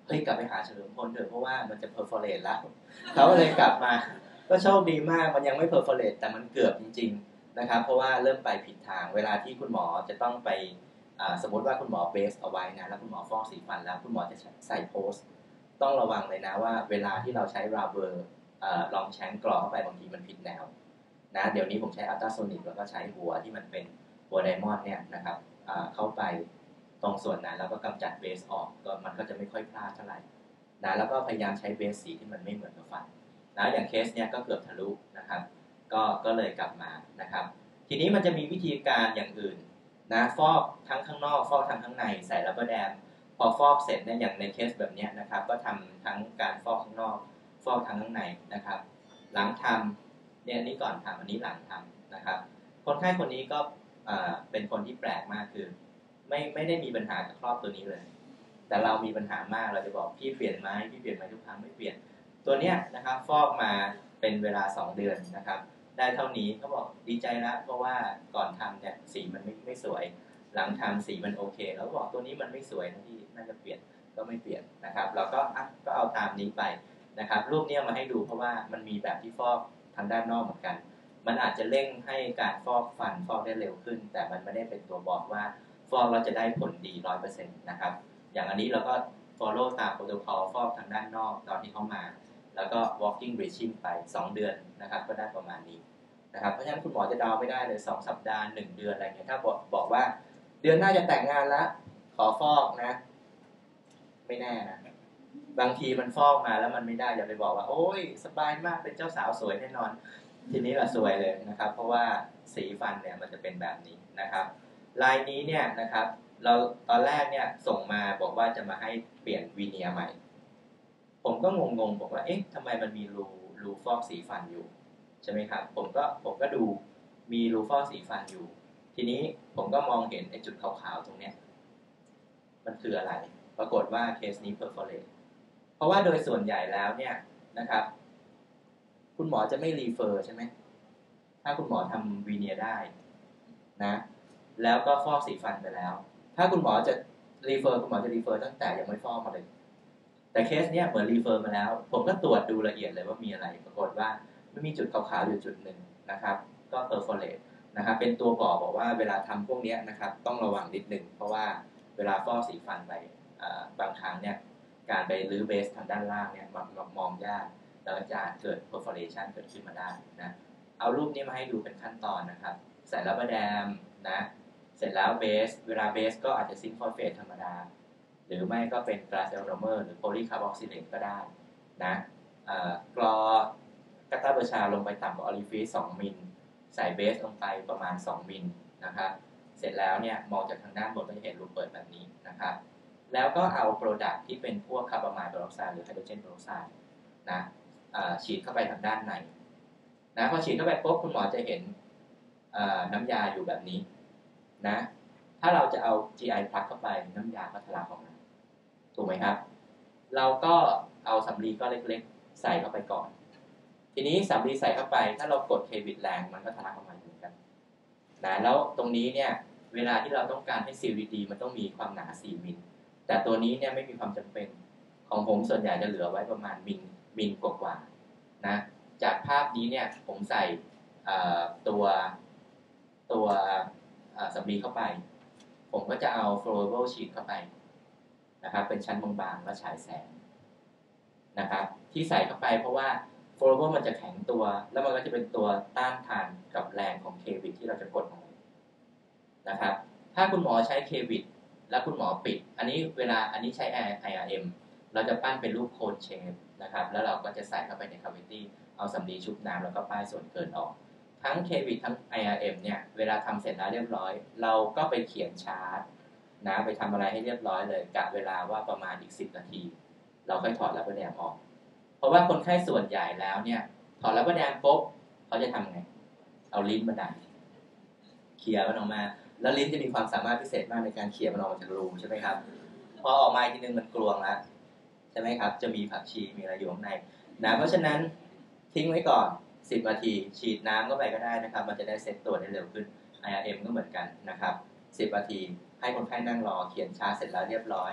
เฮ้ยกลับไปหาเฉลิมพลเถอะเพราะว่ามันจะเพอร์ฟอเรทแล้วเขาเลยกลับมาก็โชคดีมากมันยังไม่เพอร์ฟอเรทแต่มันเกือบจริงๆนะครับเพราะว่าเริ่มไปผิดทางเวลาที่คุณหมอจะต้องไปสมมติว่าคุณหมอเบสเอาไว้นะแล้วคุณหมอฟอกสีฟันแล้วคุณหมอจะใส่โพสต้องระวังเลยนะว่าเวลาที่เราใช้ราเบอร์ลองแชงกรอเข้าไปบางทีมันผิดแนวนะเดี๋ยวนี้ผมใช้อัลตราโซนิกแล้วก็ใช้หัวที่มันเป็นหัวไดมอนด์เนี่ยนะครับเข้าไปตรงส่วนนั้นแล้วก็กำจัดเบสออกก็มันก็จะไม่ค่อยพลาดเท่าไหร่นะแล้วก็พยายามใช้เบสสีที่มันไม่เหมือนกับฟันนะอย่างเคสเนี้ยก็เกือบทะลุนะครับก็ก็เลยกลับมานะครับทีนี้มันจะมีวิธีการอย่างอื่นนะฟอกทั้งข้างนอกฟอกทั้งข้างในใส่รับเบอร์แดมพอฟอกเสร็จเนี่ยอย่างในเคสแบบนี้นะครับก็ทำทั้งการฟอกข้างนอกฟอกทั้งข้างในนะครับหลังทำเนี่ยนี่ก่อนทำอันนี้หลังทำนะครับคนไข้คนนี้ก็เป็นคนที่แปลกมากคือไม่ไม่ได้มีปัญหากับครอบตัวนี้เลยแต่เรามีปัญหามากเราจะบอกพี่เปลี่ยนไหมพี่เปลี่ยนไหมทุกครั้งไม่เปลี่ยนตัวเนี้ยนะครับฟอกมาเป็นเวลาสองเดือนนะครับได้เท่านี้เขาบอกดีใจแล้วเพราะว่าก่อนทำเนี่ยสีมันไม่ไม่สวยหลังทำสีมันโอเคแล้วบอกตัวนี้มันไม่สวยนะที่น่าจะเปลี่ยนก็ไม่เปลี่ยนนะครับเราก็อ่ะก็เอาตามนี้ไปนะครับรูปนี้มาให้ดูเพราะว่ามันมีแบบที่ฟอกทางด้านนอกเหมือนกันมันอาจจะเร่งให้การฟอกฟันฟอกได้เร็วขึ้นแต่มันไม่ได้เป็นตัวบอกว่าฟอกเราจะได้ผลดี ร้อยเปอร์เซ็นต์ นะครับอย่างอันนี้เราก็ follow ตามโปรโตคอลฟอกทางด้านนอกตอนที่เขามาแล้วก็ walking bridging ไปสองเดือนนะครับก็ได้ประมาณนี้นะครับเพราะฉะนั้นคุณหมอจะเดาไม่ได้เลยสองสัปดาห์หนึ่งเดือนอะไรเงี้ยถ้าบอกบอกว่าเดือนหน้าจะแต่งงานแล้วขอฟอกนะไม่แน่นะบางทีมันฟอกมาแล้วมันไม่ได้อย่าไปบอกว่าโอ้ยสบายมากเป็นเจ้าสาวสวยแน่นอนทีนี้ละสวยเลยนะครับเพราะว่าสีฟันเนี่ยมันจะเป็นแบบนี้นะครับลายนี้เนี่ยนะครับเราตอนแรกเนี่ยส่งมาบอกว่าจะมาให้เปลี่ยนวีเนียร์ใหม่ผมก็งงๆบอกว่าเอ๊ะทำไมมันมีรูรูฟอกสีฟันอยู่ใช่ไหมครับผมก็ผมก็ดูมีรูฟอกสีฟันอยู่ทีนี้ผมก็มองเห็นไอ้จุดขาวๆตรงเนี้ยมันคืออะไรปรากฏว่าเคสนี้เพอร์ฟอเรทเพราะว่าโดยส่วนใหญ่แล้วเนี่ยนะครับคุณหมอจะไม่รีเฟอร์ใช่ไหมถ้าคุณหมอทำวีเนียร์ได้นะแล้วก็ฟอกสีฟันไปแล้วถ้าคุณหมอจะรีเฟอร์คุณหมอจะรีเฟอร์ตั้งแต่ยังไม่ฟอกมาเลยแต่เคสเนี้ยเหมือนรีเฟอร์มาแล้วผมก็ตรวจดูละเอียดเลยว่ามีอะไรปรากฏว่าไม่มีจุดขาวๆอยู่จุดหนึ่งนะครับก็เพอร์ฟอเรทนะครับเป็นตัวบอกบอกว่าเวลาทำพวกนี้นะครับต้องระวังนิดหนึ่งเพราะว่าเวลาฟอกสีฟันไปบางครั้งเนี่ยการไปรื้อเบสทางด้านล่างเนี่ยมองยากแล้วจะเกิด perforation เกิดขึ้นมาได้นะเอารูปนี้มาให้ดูเป็นขั้นตอนนะครับใส่รับเบอร์แดมนะเสร็จแล้วเบสเวลาเบสก็อาจจะซิงค์ฟอสเฟตธรรมดาหรือไม่ก็เป็น glass elastomer หรือ polycarboxylate ก็ได้นะกรอกาตาเบอร์ชาลงไปต่ำกว่าออลิฟิสสองมิลใส่เบสลงไปประมาณสองมิลนะครับเสร็จแล้วเนี่ยมองจากทางด้านบนก็จะเห็นรูปเปิดแบบนี้นะครับแล้วก็เอาโปรดักต์ที่เป็นพวกคาร์บอนไมล์ไพรออกไซด์หรือไฮโดรเจนไพรออกไซด์นะฉีดเข้าไปทางด้านในนะพอฉีดเข้าไปปุ๊บคุณหมอจะเห็นน้ำยาอยู่แบบนี้นะถ้าเราจะเอา จี ไอ plug เข้าไปน้ำยาก็ทะลักออกมาถูกไหมครับเราก็เอาสำลีก็เล็กๆใส่เข้าไปก่อนทีนี้สำลีใส่เข้าไปถ้าเรากดเควิดแรงมันก็ทะลักออกมาเหมือนกันนะแล้วตรงนี้เนี่ยเวลาที่เราต้องการให้ซีลดีๆมันต้องมีความหนาสี่มิลแต่ตัวนี้เนี่ยไม่มีความจำเป็นของผมส่วนใหญ่จะเหลือไว้ประมาณมิลมิลกว่าๆนะจากภาพนี้เนี่ยผมใส่ตัวตัวสำลีเข้าไปผมก็จะเอา flowable sheet เข้าไปนะครับเป็นชั้นบางๆแล้วฉายแสงนะครับที่ใส่เข้าไปเพราะว่า flowable มันจะแข็งตัวแล้วมันก็จะเป็นตัวต้านทานกับแรงของเควิดที่เราจะกดลงนะครับถ้าคุณหมอใช้เควิดแล้วคุณหมอปิดอันนี้เวลาอันนี้ใช้ ไอ อาร์ เอ็ม เราจะปั้นเป็นรูปโคนเชฟนะครับแล้วเราก็จะใส่เข้าไปใน cavity เอาสำลีชุบน้ำแล้วก็ป้ายส่วนเกินออกทั้ง เควิด ทั้ง ไอ อาร์ เอ็ม เนี่ยเวลาทำเสร็จแล้วเรียบร้อยเราก็ไปเขียนชาร์ตนะไปทำอะไรให้เรียบร้อยเลยกะเวลาว่าประมาณอีกสิบนาทีเราค่อยถอดรับเบอร์แดมออกเพราะว่าคนไข้ส่วนใหญ่แล้วเนี่ยถอดรับเบอร์แดมปุ๊บเขาจะทำไงเอาลิ้นมาดันเขี่ยมันออกมาแล้วลิ้นจะมีความสามารถพิเศษมากในการเขี่ยมันออกจากรูใช่ไหมครับพอออกมาทีนึงมันกลวงแล้วใช่ไหมครับจะมีผักชีมีอะไรอยู่ข้างในนะเพราะฉะนั้นทิ้งไว้ก่อนสิบนาทีฉีดน้ำเข้าไปก็ได้นะครับมันจะได้เซตตัวได้เร็วขึ้น ไอ อาร์ เอ็ม ก็เหมือนกันนะครับสิบนาทีให้คนไข้นั่งรอเขียนชาร์ตเสร็จแล้วเรียบร้อย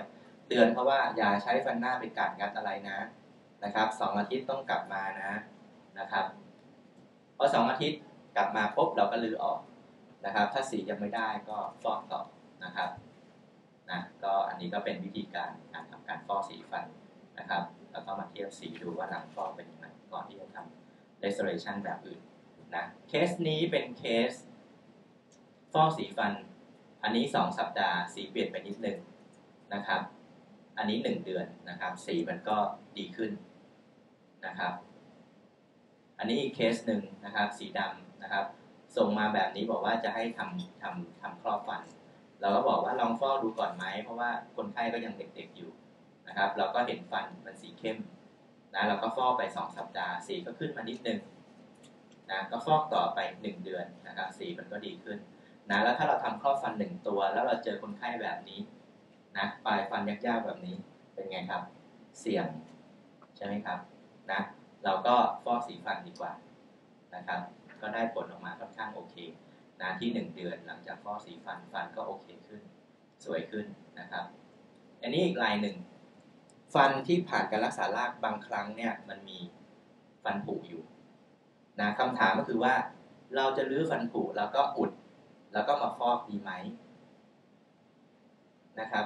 เตือนเขาว่าอย่าใช้ฟันหน้าไปกัดงัดอะไรนะนะครับสองอาทิตย์ต้องกลับมานะนะครับพอสองอาทิตย์กลับมาปุ๊บเราก็ลื้อออกนะครับถ้าสียังไม่ได้ก็ฟอกต่อนะครับนะก็อันนี้ก็เป็นวิธีการการทำการฟอกสีฟันนะครับแล้วก็มาเทียบสีดูว่าหลังฟอกเป็นยังไงก่อนที่จะทำ restoration แบบอื่นนะเคสนี้เป็นเคสฟอกสีฟันอันนี้สองสัปดาห์สีเปลี่ยนไปนิดนึงนะครับอันนี้หนึ่งเดือนนะครับสีมันก็ดีขึ้นนะครับอันนี้อีกเคสหนึ่งนะครับสีดำนะครับส่งมาแบบนี้บอกว่าจะให้ทำทำทำครอบฟันเราก็บอกว่าลองฟอกดูก่อนไหมเพราะว่าคนไข้ก็ยังเด็กๆอยู่นะครับเราก็เห็นฟันมันสีเข้มนะเราก็ฟอกไปสองสัปดาห์สีก็ขึ้นมานิดนึงนะก็ฟอกต่อไปหนึ่งเดือนนะครับสีมันก็ดีขึ้นนะแล้วถ้าเราทำครอบฟันหนึ่งตัวแล้วเราเจอคนไข้แบบนี้นะปลายฟันยากๆแบบนี้เป็นไงครับเสี่ยงใช่ไหมครับนะเราก็ฟอกสีฟันดีกว่านะครับก็ได้ผลออกมาค่อนข้างโอเคนะที่หนึ่งเดือนหลังจากฟอกสีฟันฟันก็โอเคขึ้นสวยขึ้นนะครับอันนี้อีกรายหนึ่งฟันที่ผ่านการรักษารากบางครั้งเนี่ยมันมีฟันผุอยู่นะคำถามก็คือว่าเราจะรื้อฟันผุแล้วก็อุดแล้วก็มาฟอกดีไหมนะครับ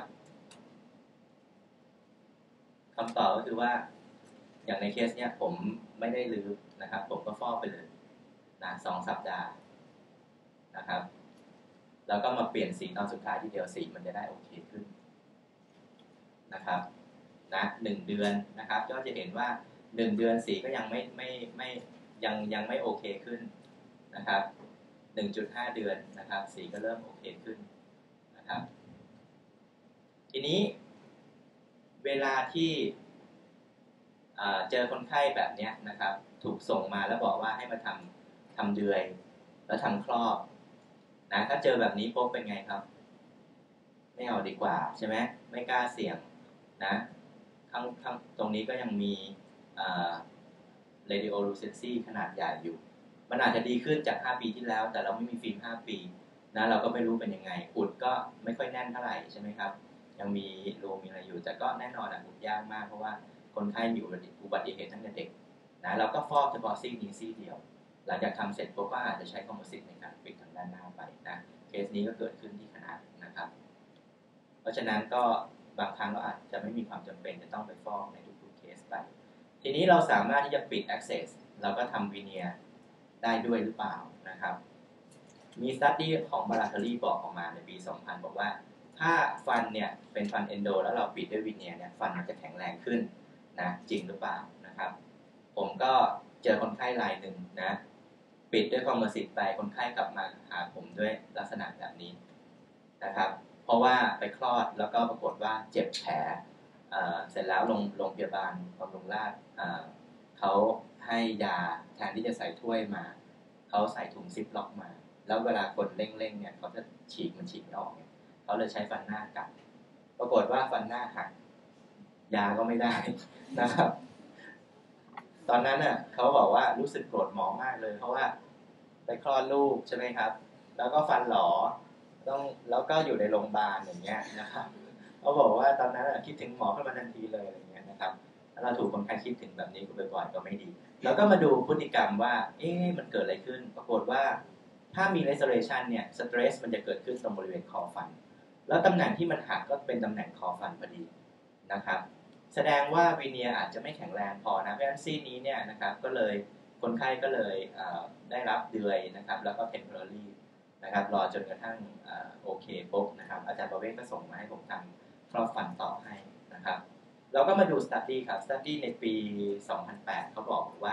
คำตอบก็คือว่าอย่างในเคสเนี้ยผมไม่ได้รื้อนะครับผมก็ฟอกไปเลยนะสองสัปดาห์นะครับแล้วก็มาเปลี่ยนสีตอนสุดท้ายทีเดียวสีมันจะได้โอเคขึ้นนะครับนะหนึ่งเดือนนะครับก็จะเห็นว่าหนึ่งเดือนสีก็ยังไม่ไม่ไม่ยังยังไม่โอเคขึ้นนะครับ หนึ่งจุดห้า เดือนนะครับสีก็เริ่มโอเคขึ้นนะครับทีนี้เวลาที่เจอคนไข้แบบนี้นะครับถูกส่งมาแล้วบอกว่าให้มาทำทำเดือยแล้วทำครอบนะถ้าเจอแบบนี้พบเป็นไงครับไม่เอาดีกว่าใช่ไหมไม่กล้าเสี่ยงนะข้างข้างตรงนี้ก็ยังมีเรดิโอลูเซนซีขนาดใหญ่อยู่มันอาจจะดีขึ้นจากห้าปีที่แล้วแต่เราไม่มีฟิล์มห้าปีนะเราก็ไม่รู้เป็นยังไงอุดก็ไม่ค่อยแน่นเท่าไหร่ใช่ไหมครับยังมีรูมีอะไรอยู่แต่ก็แน่นอนอ่ะอุดยากมากเพราะว่าคนไข้มีอุบัติเหตุตั้งแต่เด็กนะเราก็ฟอกเฉพาะซี่นี้ซี่เดียวหลังจากทำเสร็จพวกก็อาจจะใช้คอมโพสิตในการปิดทางด้านหน้าไปนะเคสนี้ก็เกิดขึ้นที่ขนาดนะครับเพราะฉะนั้นก็บางครั้งเราอาจจะไม่มีความจำเป็นจะต้องไปฟอกในทุกๆเคสไปทีนี้เราสามารถที่จะปิด access เราก็ทำวีเนียร์ได้ด้วยหรือเปล่านะครับมีสตั๊ดดี้ของบาราเทอรี่บอกออกมาในปีสองพันบอกว่าถ้าฟันเนี่ยเป็นฟันเอนโดแล้วเราปิดด้วยวีเนียร์เนี่ยฟันมันจะแข็งแรงขึ้นนะจริงหรือเปล่านะครับผมก็เจอคนไข้รายหนึ่งนะปิดด้วยคอมโพสิตไปคนไข้กลับมาหาผมด้วยลักษณะแบบนี้นะครับเพราะว่าไปคลอดแล้วก็ปรากฏว่าเจ็บแผลเสร็จแล้วโรงโรงพยาบาลบำรุงราษฎร์เขาให้ยาแทนที่จะใส่ถ้วยมาเขาใส่ถุงซิปล็อกมาแล้วเวลาคนเร่งๆเนี่ยเขาจะฉีกมันฉีกไม่ออกเนี่ยเขาเลยใช้ฟันหน้ากัดปรากฏว่าฟันหน้าหักยาก็ไม่ได้นะครับตอนนั้นน่ะเขาบอกว่ารู้สึกโกรธหมอมากเลยเพราะว่าไปคลอดลูกใช่ไหมครับแล้วก็ฟันหลอต้องแล้วก็อยู่ในโรงพยาบาลอย่างเงี้ยนะครับเขาบอกว่าตอนนั้นคิดถึงหมอขึ้นมาทันทีเลยอะไรเงี้ยนะครับถ้าเราถูกคนไข้คิดถึงแบบนี้บ่อยๆก็ไม่ดีแล้วก็มาดูพฤติกรรมว่าเอ๊ะมันเกิดอะไรขึ้นปรากฏว่าถ้ามี restoration เนี่ยสเตรสมันจะเกิดขึ้นตรงบริเวณคอฟันแล้วตำแหน่งที่มันหักก็เป็นตำแหน่งคอฟันพอดีนะครับแสดงว่าวีเนียอาจจะไม่แข็งแรงพอนะเพราะฉะนั้นซี่นี้เนี่ยนะครับก็เลยคนไข้ก็เลยได้รับเดือยนะครับแล้วก็ temporary นะครับรอจนกระทั่งโอเคปุ๊บนะครับอาจารย์ประเวศก็ส่งมาให้ผมทำครอบฟันต่อให้นะครับเราก็มาดู study ครับ study ในปี สองพันแปด เขาบอกว่า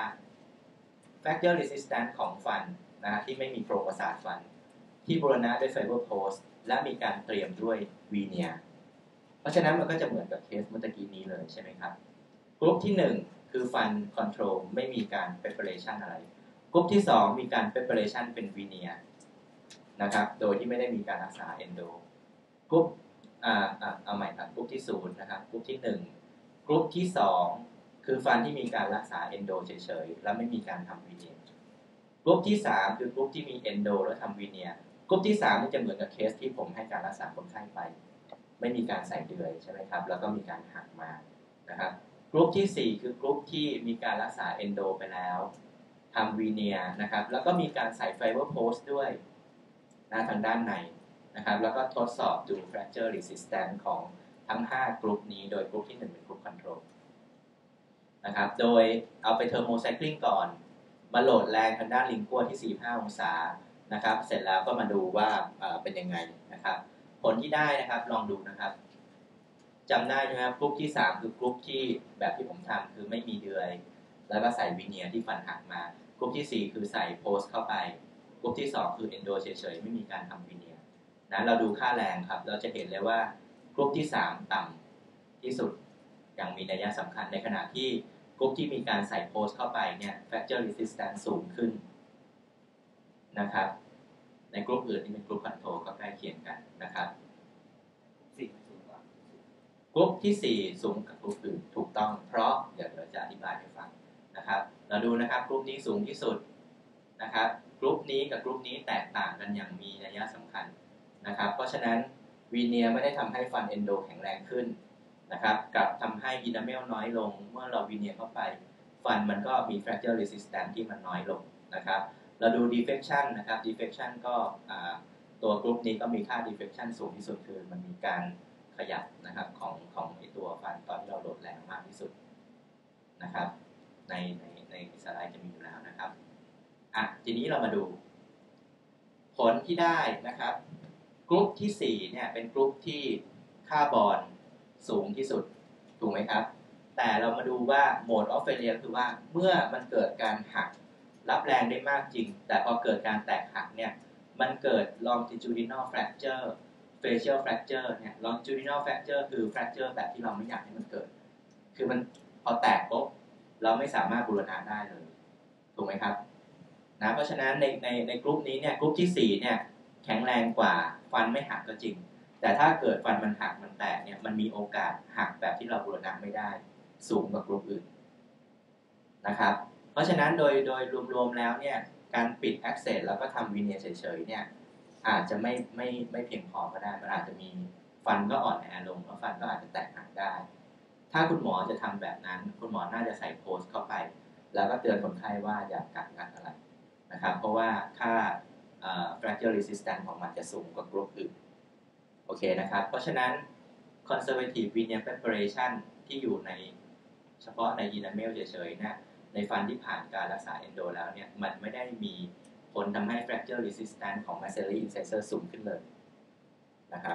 fracture resistance ของฟันนะที่ไม่มีโครงประสาทฟันที่บูรณะด้วย fiber post และมีการเตรียมด้วยวีเนียเพราะฉะนั้นมันก็จะเหมือนกับเคสเมื่อกี้นี้เลยใช่ไหมครับกลุ่มที่หนึ่งคือฟัน control ไม่มีการ preparation อะไรกลุ่มที่สองมีการ preparation เป็นวีเนียนะครับโดยที่ไม่ได้มีการรักษา endo กลุ่มอ่าอ่าเอาใหม่ครับกลุ่มที่ศูนย์นะครับกลุ่มที่หนึ่งกลุ่มที่สองคือฟันที่มีการรักษา endo เฉยๆและไม่มีการทำวีเนียกลุ่มที่สามคือกลุ่มที่มี endo แล้วทำวีเนียกลุ่มที่สามนี่จะเหมือนกับเคสที่ผมให้การรักษาคนไข้ไปไม่มีการใส่เดือยใช่ไหมครับแล้วก็มีการหักมานะครับกลุ่มที่สี่คือกลุ่มที่มีการรักษาเอนโดไปแล้วทำวีเนียนะครับแล้วก็มีการใส่ไฟเบอร์โพสด้วยนะทางด้านในนะครับแล้วก็ทดสอบดู fracture resistance ของทั้งห้ากลุ่มนี้โดยกลุ่มที่หนึ่งเป็นกลุ่มคอนโทรลนะครับโดยเอาไปเทอร์โมไซคลิงก่อนมาโหลดแรงทางด้านลิงกัวที่สี่สิบห้าองศานะครับเสร็จแล้วก็มาดูว่าเป็นยังไงนะครับผลที่ได้นะครับลองดูนะครับจำได้ใช่ไหมครับกลุ่มที่สามคือกลุ่มที่แบบที่ผมทำคือไม่มีเดือยแล้วก็ใส่วีเนียที่ฟันหักมากลุ่มที่สี่คือใส่โพสเข้าไปกลุ่มที่สองคือเอนโดเฉยๆไม่มีการทำวีเนียนะเราดูค่าแรงครับเราจะเห็นเลยว่ากลุ่มที่สามต่ำที่สุดอย่างมีนัยสำคัญในขณะที่กลุ่มที่มีการใส่โพสเข้าไปเนี่ย fracture resistance สูงขึ้นนะครับในกลุ่มอื่นที่เป็นกลุ่มคอนโทรลก็ใกล้เคียงกันนะครับกลุ่มที่สี่สูงกับกลุ่มอื่นถูกต้องเพราะเดี๋ยวเราจะอธิบายให้ฟังนะครับเราดูนะครับกลุ่มนี้สูงที่สุดนะครับกลุ่มนี้กับกลุ่มนี้แตกต่างกันอย่างมีนัยสำคัญนะครับเพราะฉะนั้นวีเนียไม่ได้ทำให้ฟันเอนโดแข็งแรงขึ้นนะครับกลับทำให้อินาเมลน้อยลงเมื่อเราวีเนียเข้าไปฟันมันก็มี fracture resistance ที่มันน้อยลงนะครับเราดู deflection นะครับ deflection ก็ตัวกลุ่มนี้ก็มีค่า deflection สูงที่สุดคือมันมีการขยับนะครับของของไอตัวฟันตอนที่เราโหลดแรงมากที่สุดนะครับในในในสไลด์จะมีอยู่แล้วนะครับอ่ะทีนี้เรามาดูผลที่ได้นะครับกลุ่มที่สี่เนี่ยเป็นกลุ่มที่ค่าบอลสูงที่สุดถูกไหมครับแต่เรามาดูว่าโหมดออฟเฟเลียคือว่าเมื่อมันเกิดการหักรับแรงได้มากจริงแต่พอเกิดการแตกหักเนี่ยมันเกิด longitudinal fracture facial fracture เนี่ย longitudinal fracture คือ fracture แบบที่เราไม่อยากให้มันเกิดคือมันพอแตกปุ๊บเราไม่สามารถบูรณะได้เลยถูกไหมครับนะเพราะฉะนั้นในในในกลุ่มนี้เนี่ยกลุ่มที่สี่เนี่ยแข็งแรงกว่าฟันไม่หักก็จริงแต่ถ้าเกิดฟันมันหักมันแตกเนี่ยมันมีโอกาสหักแบบที่เราบูรณะไม่ได้สูงกว่ากลุ่มอื่นนะครับเพราะฉะนั้นโดยโดยรวมๆแล้วเนี่ยการปิด access แล้วก็ทำวีเนียเฉยๆเนี่ยอาจจะไม่ไม่ไม่เพียงพอก็ได้มันอาจจะมีฟันก็อ่อนแอลงแล้วฟันก็อาจจะแตกหักได้ถ้าคุณหมอจะทำแบบนั้นคุณหมอน่าจะใส่โพสเข้าไปแล้วก็เตือนคนไข้ว่าอย่ากัดงัดอะไรนะครับเพราะว่าค่า fracture resistance ของมันจะสูงกว่ากลุ่มอื่นโอเคนะครับเพราะฉะนั้น conservative veneer preparation ที่อยู่ในเฉพาะใน enamel เฉยๆนะในฟันที่ผ่านการรักษา endo แล้วเนี่ยมันไม่ได้มีผลทำให้ fracture resistance ของ maxillary incisor สูงขึ้นเลยนะครับ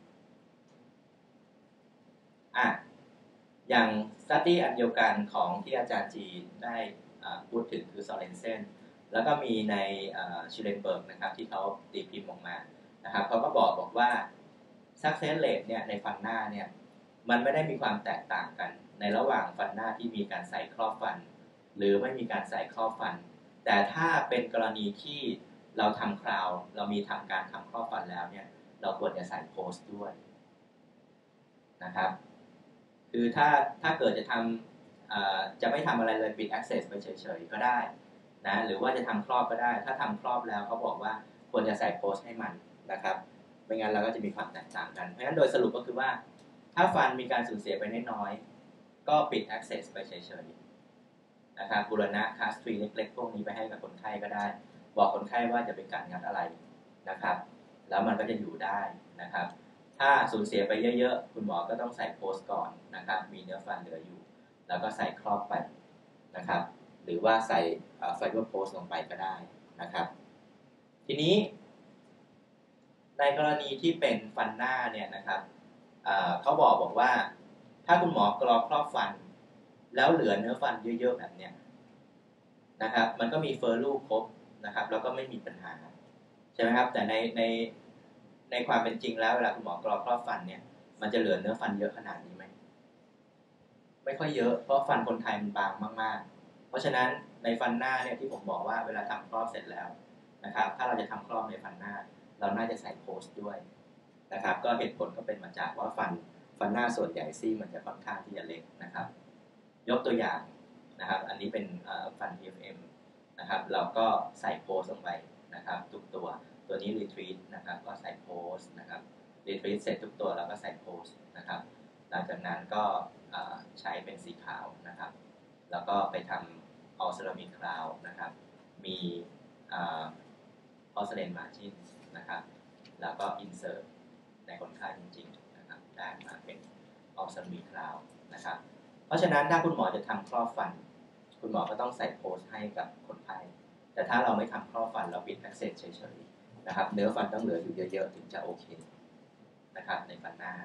อ่ะอย่าง study อันเดียวกันของที่อาจารย์จีได้พูดถึงคือ Sorensen แล้วก็มีในชิเลนเบิร์กนะครับที่เขาตีพิมพ์ออกมานะครับเขาก็บอกบอกว่า success rate เนี่ยในฟันหน้าเนี่ยมันไม่ได้มีความแตกต่างกันในระหว่างฟันหน้าที่มีการใส่ครอบฟันหรือไม่มีการใส่ครอบฟันแต่ถ้าเป็นกรณีที่เราทำคราวเรามีทำการทำครอบฟันแล้วเนี่ยเราควรจะใส่โพสต์ด้วยนะครับคือถ้าถ้าเกิดจะทำจะไม่ทำอะไรเลยปิด access ไปเฉยๆก็ได้นะหรือว่าจะทำครอบก็ได้ถ้าทำครอบแล้วเขาบอกว่าควรจะใส่โพสต์ให้มันนะครับไม่งั้นเราก็จะมีความแตกต่างกันเพราะฉะนั้นโดยสรุปก็คือว่าถ้าฟันมีการสูญเสียไปน้อยๆก็ปิด access ไปเฉยๆนะครับบูรณะคาสตรีเล็กๆพวกนี้ไปให้กับคนไข้ก็ได้บอกคนไข้ว่าจะไปกัดงัดอะไรนะครับแล้วมันก็จะอยู่ได้นะครับถ้าสูญเสียไปเยอะๆคุณหมอก็ต้องใส่โพสต์ก่อนนะครับมีเนื้อฟันเหลืออยู่แล้วก็ใส่ครอบไปนะครับหรือว่าใส่ไฟเบอร์โพสต์ลงไปก็ได้นะครับทีนี้ในกรณีที่เป็นฟันหน้าเนี่ยนะครับเขาบอกบอกว่าถ้าคุณหมอกรอครอบฟันแล้วเหลือเนื้อฟันเยอะๆแบบเนี้ยนะครับมันก็มีเฟอร์ลูครบนะครับแล้วก็ไม่มีปัญหาใช่ไหมครับแต่ในในในความเป็นจริงแล้วเวลาคุณหมอกรอครอบฟันเนี่ยมันจะเหลือเนื้อฟันเยอะขนาดนี้ไหมไม่ค่อยเยอะเพราะฟันคนไทยมันบางมากๆเพราะฉะนั้นในฟันหน้าเนี่ยที่ผมบอกว่าเวลาทำครอบเสร็จแล้วนะครับถ้าเราจะทำครอบในฟันหน้าเราน่าจะใส่โพสต์ด้วยนะครับก็เหตุผลก็เป็นมาจากว่าฟันฟันหน้าส่วนใหญ่ซี่มันจะค่อนข้างที่จะเล็กนะครับยกตัวอย่างนะครับอันนี้เป็นฟัน ที เอฟ เอ็ม นะครับเราก็ใส่โพสต์ลงไปนะครับทุกตัวตัวนี้ retreat นะครับก็ใส่โพสต์นะครับรีทวีตเสร็จทุกตัวแล้วก็ใส่โพสต์นะครับหลังจากนั้นก็ใช้เป็นสีขาวนะครับแล้วก็ไปทำ All Ceramic Cloud นะครับมีPorcelain Margin นะครับแล้วก็ insert ในคนไข้จริงๆนะครับได้มาเป็น All Ceramic Cloud นะครับเพราะฉะนั้นถ้าคุณหมอจะทำครอบฟันคุณหมอก็ต้องใส่โพสต์ให้กับคนไข้แต่ถ้าเราไม่ทำครอบฟันเราปิด access เฉยๆนะครับเนื้อฟันต้องเหลืออยู่เยอะๆถึงจะโอเคนะครับในฟันหน้า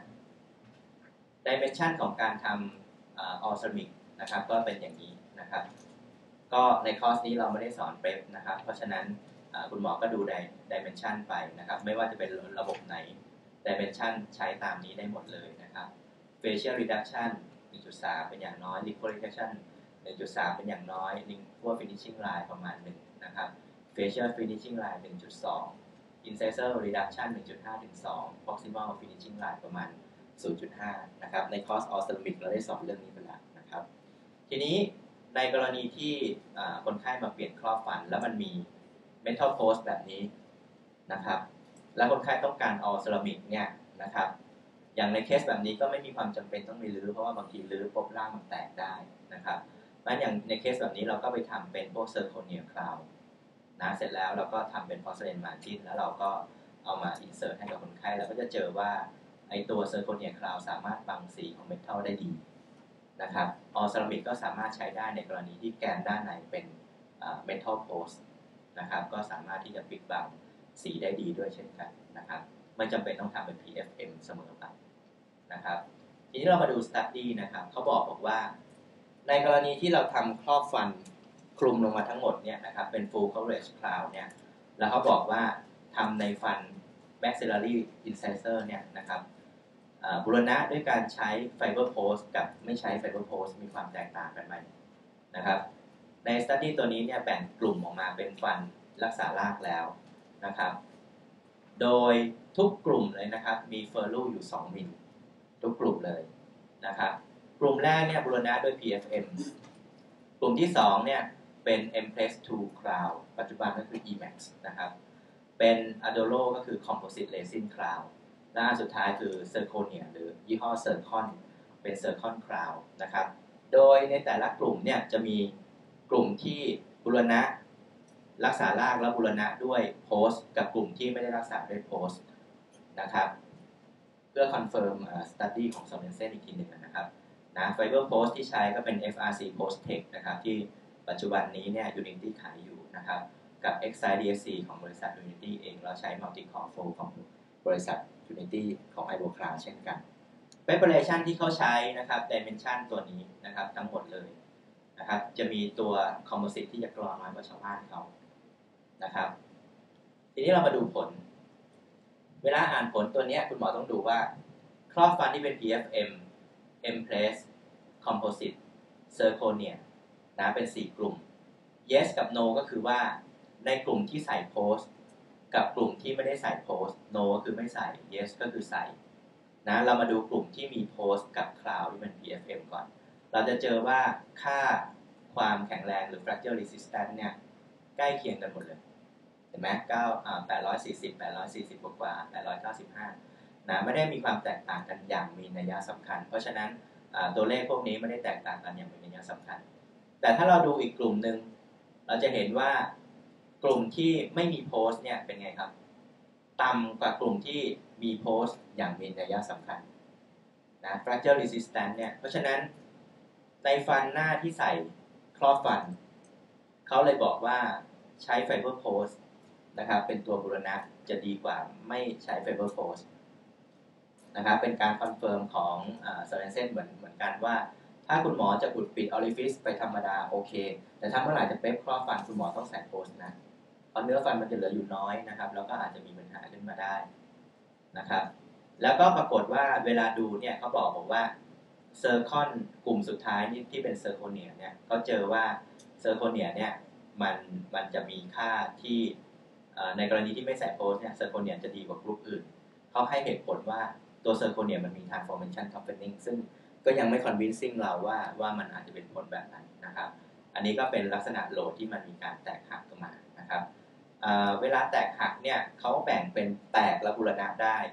Dimension ของการทำ All Ceramic นะครับก็เป็นอย่างนี้นะครับก็ในคอร์สนี้เราไม่ได้สอนเปรปนะครับเพราะฉะนั้นคุณหมอก็ดู Dimension ไปนะครับไม่ว่าจะเป็นระบบไหน Dimension ใช้ตามนี้ได้หมดเลยนะครับ Facial Reduction หนึ่งจุดสาม เป็นอย่างน้อย Liquid Reduction หนึ่งจุดสาม เป็นอย่างน้อย Lingual Finishing Line ประมาณหนึ่งนะครับ Facial Finishing Line หนึ่งจุดสอง Incisor Reduction หนึ่งจุดห้า ถึง สอง Proximal Finishing Line ประมาณ ศูนย์จุดห้า นะครับในคอร์ส All Ceramic เราได้สอนเรื่องนี้ไปแล้วนะครับทีนี้ในกรณีที่คนไข้มาเปลี่ยนครอบฟันแล้วมันมี Metal Post แบบนี้นะครับแล้วคนไข้ต้องการ All Ceramic เนี่ยนะครับอย่างในเคสแบบนี้ก็ไม่มีความจำเป็นต้องมีรื้อเพราะว่าบางทีรื้อพบร่างมันแตกได้นะครับเพราะฉะนั้นอย่างในเคสแบบนี้เราก็ไปทำเป็นพวก Zirconia Crown นะเสร็จแล้วเราก็ทำเป็น Porcelain Margin แล้วเราก็เอามา insert ให้กับคนไข้แล้วก็จะเจอว่าไอตัว Zirconia Crown สามารถบังสีของ Metal ได้ดีนะครับ All Ceramic ก็สามารถใช้ได้ในกรณีที่แกนด้านในเป็น Metal Post นะครับก็สามารถที่จะปิดบังสีได้ดีด้วยเช่นกันนะครับไม่จำเป็นต้องทำเป็น พี เอฟ เอ็ม เสมอไปนะครับทีนี้เรามาดู study นะครับเขาบอกบอกว่าในกรณีที่เราทำครอบฟันคลุมลงมาทั้งหมดเนี่ยนะครับเป็น full coverage crown เนี่ยแล้วเขาบอกว่าทำในฟัน maxillary incisor เนี่ยนะครับบูรณะด้วยการใช้ fiber post กับไม่ใช้ fiber post มีความแตกต่างกันไหมนะครับใน study ตัวนี้เนี่ยแบ่งกลุ่มออกมาเป็นฟันรักษารากแล้วนะครับโดยทุกกลุ่มเลยนะครับมีเฟอร์ลูอยู่สองมิลทุกกลุ่มเลยนะครับกลุ่มแรกเนี่ยบูรณะด้วย พี เอฟ เอ็ม กลุ่มที่สองเนี่ยเป็น Empress ทู Crown ปัจจุบันก็คือ อี แม็กซ์ นะครับเป็น Adoro ก็คือ Composite Resin Crown และอันสุดท้ายคือ Zirconia หรือยี่ห้อ Zircon เป็น Zircon Crown นะครับโดยในแต่ละกลุ่มเนี่ยจะมีกลุ่มที่บูรณะรักษารากและบูรณะด้วยโพสต์กับกลุ่มที่ไม่ได้รักษาด้วยโพสต์นะครับเพื่อคอนเฟิร์มสตั๊ดดี้ของ Sorensen อีกทีหนึ่งนะครับนะไฟเบอร์โพสต์ที่ใช้ก็เป็น เอฟ อาร์ ซี Post Tech นะครับที่ปัจจุบันนี้เนี่ย Unity ขายอยู่นะครับกับ Excite ดี เอส ซี ของบริษัท Unity เองเราใช้ Multi-Core Fold ของบริษัท Unity ของ Ivoclar เช่นกัน Preparation ที่เขาใช้นะครับ Dimension ตัวนี้นะครับทั้งหมดเลยนะครับจะมีตัว Composite ที่จะกรองน้อยกว่าชาวบ้านเขานะครับทีนี้เรามาดูผลเวลาอ่านผลตัวนี้คุณหมอต้องดูว่าครอบฟันที่เป็น พี เอฟ เอ็ม Empress Composite Zirconia นะเป็นสี่กลุ่ม Yes กับ No ก็คือว่าในกลุ่มที่ใส่โพสต์กับกลุ่มที่ไม่ได้ใส่โพสต์ No ก็คือไม่ใส่ Yes ก็คือใส่นะเรามาดูกลุ่มที่มีโพสต์กับคราวที่เป็น พี เอฟ เอ็ม ก่อนเราจะเจอว่าค่าความแข็งแรงหรือ fracture resistance เนี่ยใกล้เคียงกันหมดเลยเห็นไหมเก้าอ่าแปดร้อยสี่สิบ แปดร้อยสี่สิบกว่าๆแปดร้อยเก้าสิบห้านะไม่ได้มีความแตกต่างกันอย่างมีนัยสำคัญเพราะฉะนั้นตัวเลขพวกนี้ไม่ได้แตกต่างกันอย่างมีนัยสำคัญแต่ถ้าเราดูอีกกลุ่มหนึ่งเราจะเห็นว่ากลุ่มที่ไม่มีโพสต์เนี่ยเป็นไงครับต่ำกว่ากลุ่มที่มีโพสต์อย่างมีนัยสำคัญนะ fracture resistance เนี่ยเพราะฉะนั้นในฟันหน้าที่ใส่ครอบฟันเขาเลยบอกว่าใช้ไฟเบอร์โพสต์นะครับเป็นตัวบูรณะจะดีกว่าไม่ใช้ไฟเบอร์โพสต์นะครับเป็นการคอนเฟิร์มของโซเลนเซนเหมือนเหมือนกันว่าถ้าคุณหมอจะอุดปิดออริฟิสไปธรรมดาโอเคแต่ถ้าเมื่อไหร่จะเป๊ปครอบฟันคุณหมอต้องใส่โพสต์นะเพราะเนื้อฟันมันจะเหลืออยู่น้อยนะครับแล้วก็อาจจะมีปัญหาขึ้นมาได้นะครับแล้วก็ปรากฏว่าเวลาดูเนี่ยเขาบอกบอกว่าเซอร์คอนกลุ่มสุดท้ายนี่ที่เป็นเซอร์โคเนียเนี่ยเขาเจอว่าเซอร์โคเนียเนี่ยมันมันจะมีค่าที่ในกรณีที่ไม่ใส่โพสเนี่ยเซอร์โคเนียจะดีกว่ากลุ่มอื่นเขาให้เหตุผลว่าตัวเซอร์โคเนียมันมี transformation toughening ซึ่งก็ยังไม่ convincing เราว่าว่ามันอาจจะเป็นผลแบบนั้นนะครับอันนี้ก็เป็นลักษณะโหลดที่มันมีการแตกหักออกมานะครับเวลาแตกหักเนี่ยเขาแบ่งเป็นแตกและบูรณะได้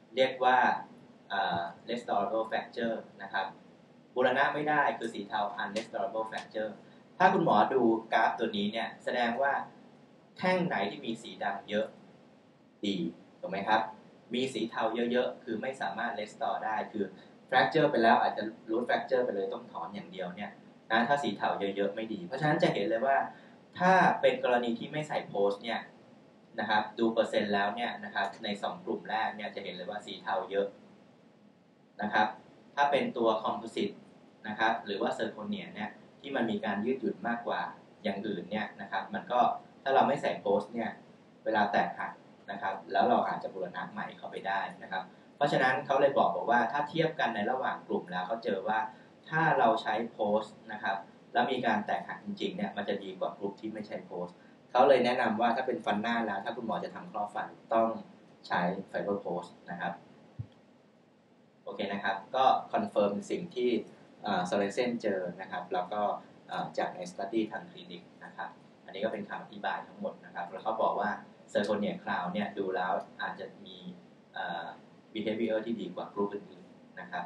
เรียกว่า restorable fracture นะครับบูรณะไม่ได้คือสีเทา unrestorable fracture ถ้าคุณหมอดูกราฟตัวนี้เนี่ยแสดงว่าแท่งไหนที่มีสีดำเยอะดีถูกไหมครับมีสีเทาเยอะๆคือไม่สามารถ restore ได้คือ fracture ไปแล้วอาจจะ root fracture ไปเลยต้องถอนอย่างเดียวเนี่ยนะถ้าสีเทาเยอะๆไม่ดีเพราะฉะนั้นจะเห็นเลยว่าถ้าเป็นกรณีที่ไม่ใส่โพสต์เนี่ยนะครับดูเปอร์เซ็นต์แล้วเนี่ยนะครับในสองกลุ่มแรกเนี่ยจะเห็นเลยว่าสีเทาเยอะนะครับถ้าเป็นตัวคอมโพสิตนะครับหรือว่าเซอร์โคเนียเนี่ยที่มันมีการยืดหยุ่นมากกว่าอย่างอื่นเนี่ยนะครับมันก็ถ้าเราไม่ใส่โพสต์เนี่ยเวลาแตกหักนะครับแล้วเราอาจจะบูรณะใหม่เข้าไปได้นะครับเพราะฉะนั้นเขาเลยบอกบอกว่าถ้าเทียบกันในระหว่างกลุ่มแล้วเขาเจอว่าถ้าเราใช้โพสต์นะครับแล้วมีการแตกหักจริงๆเนี่ยมันจะดีกว่ากลุ่มที่ไม่ใช้โพสต์เขาเลยแนะนำว่าถ้าเป็นฟันหน้าแล้วถ้าคุณหมอจะทำครอบฟันต้องใช้ไฟเบอร์โพสต์นะครับโอเคนะครับก็คอนเฟิร์มสิ่งที่โซเลเซนเจอนะครับแล้วก็จากในสตั๊ดี้ทางคลินิกนะครับอันนี้ก็เป็นคำอธิบายทั้งหมดนะครับแล้วเขาบอกว่าเซอร์โคเนียคลาวเนี่ยดูแล้วอาจจะมี behavior ที่ดีกว่ากลุ่มอื่นๆนะครับ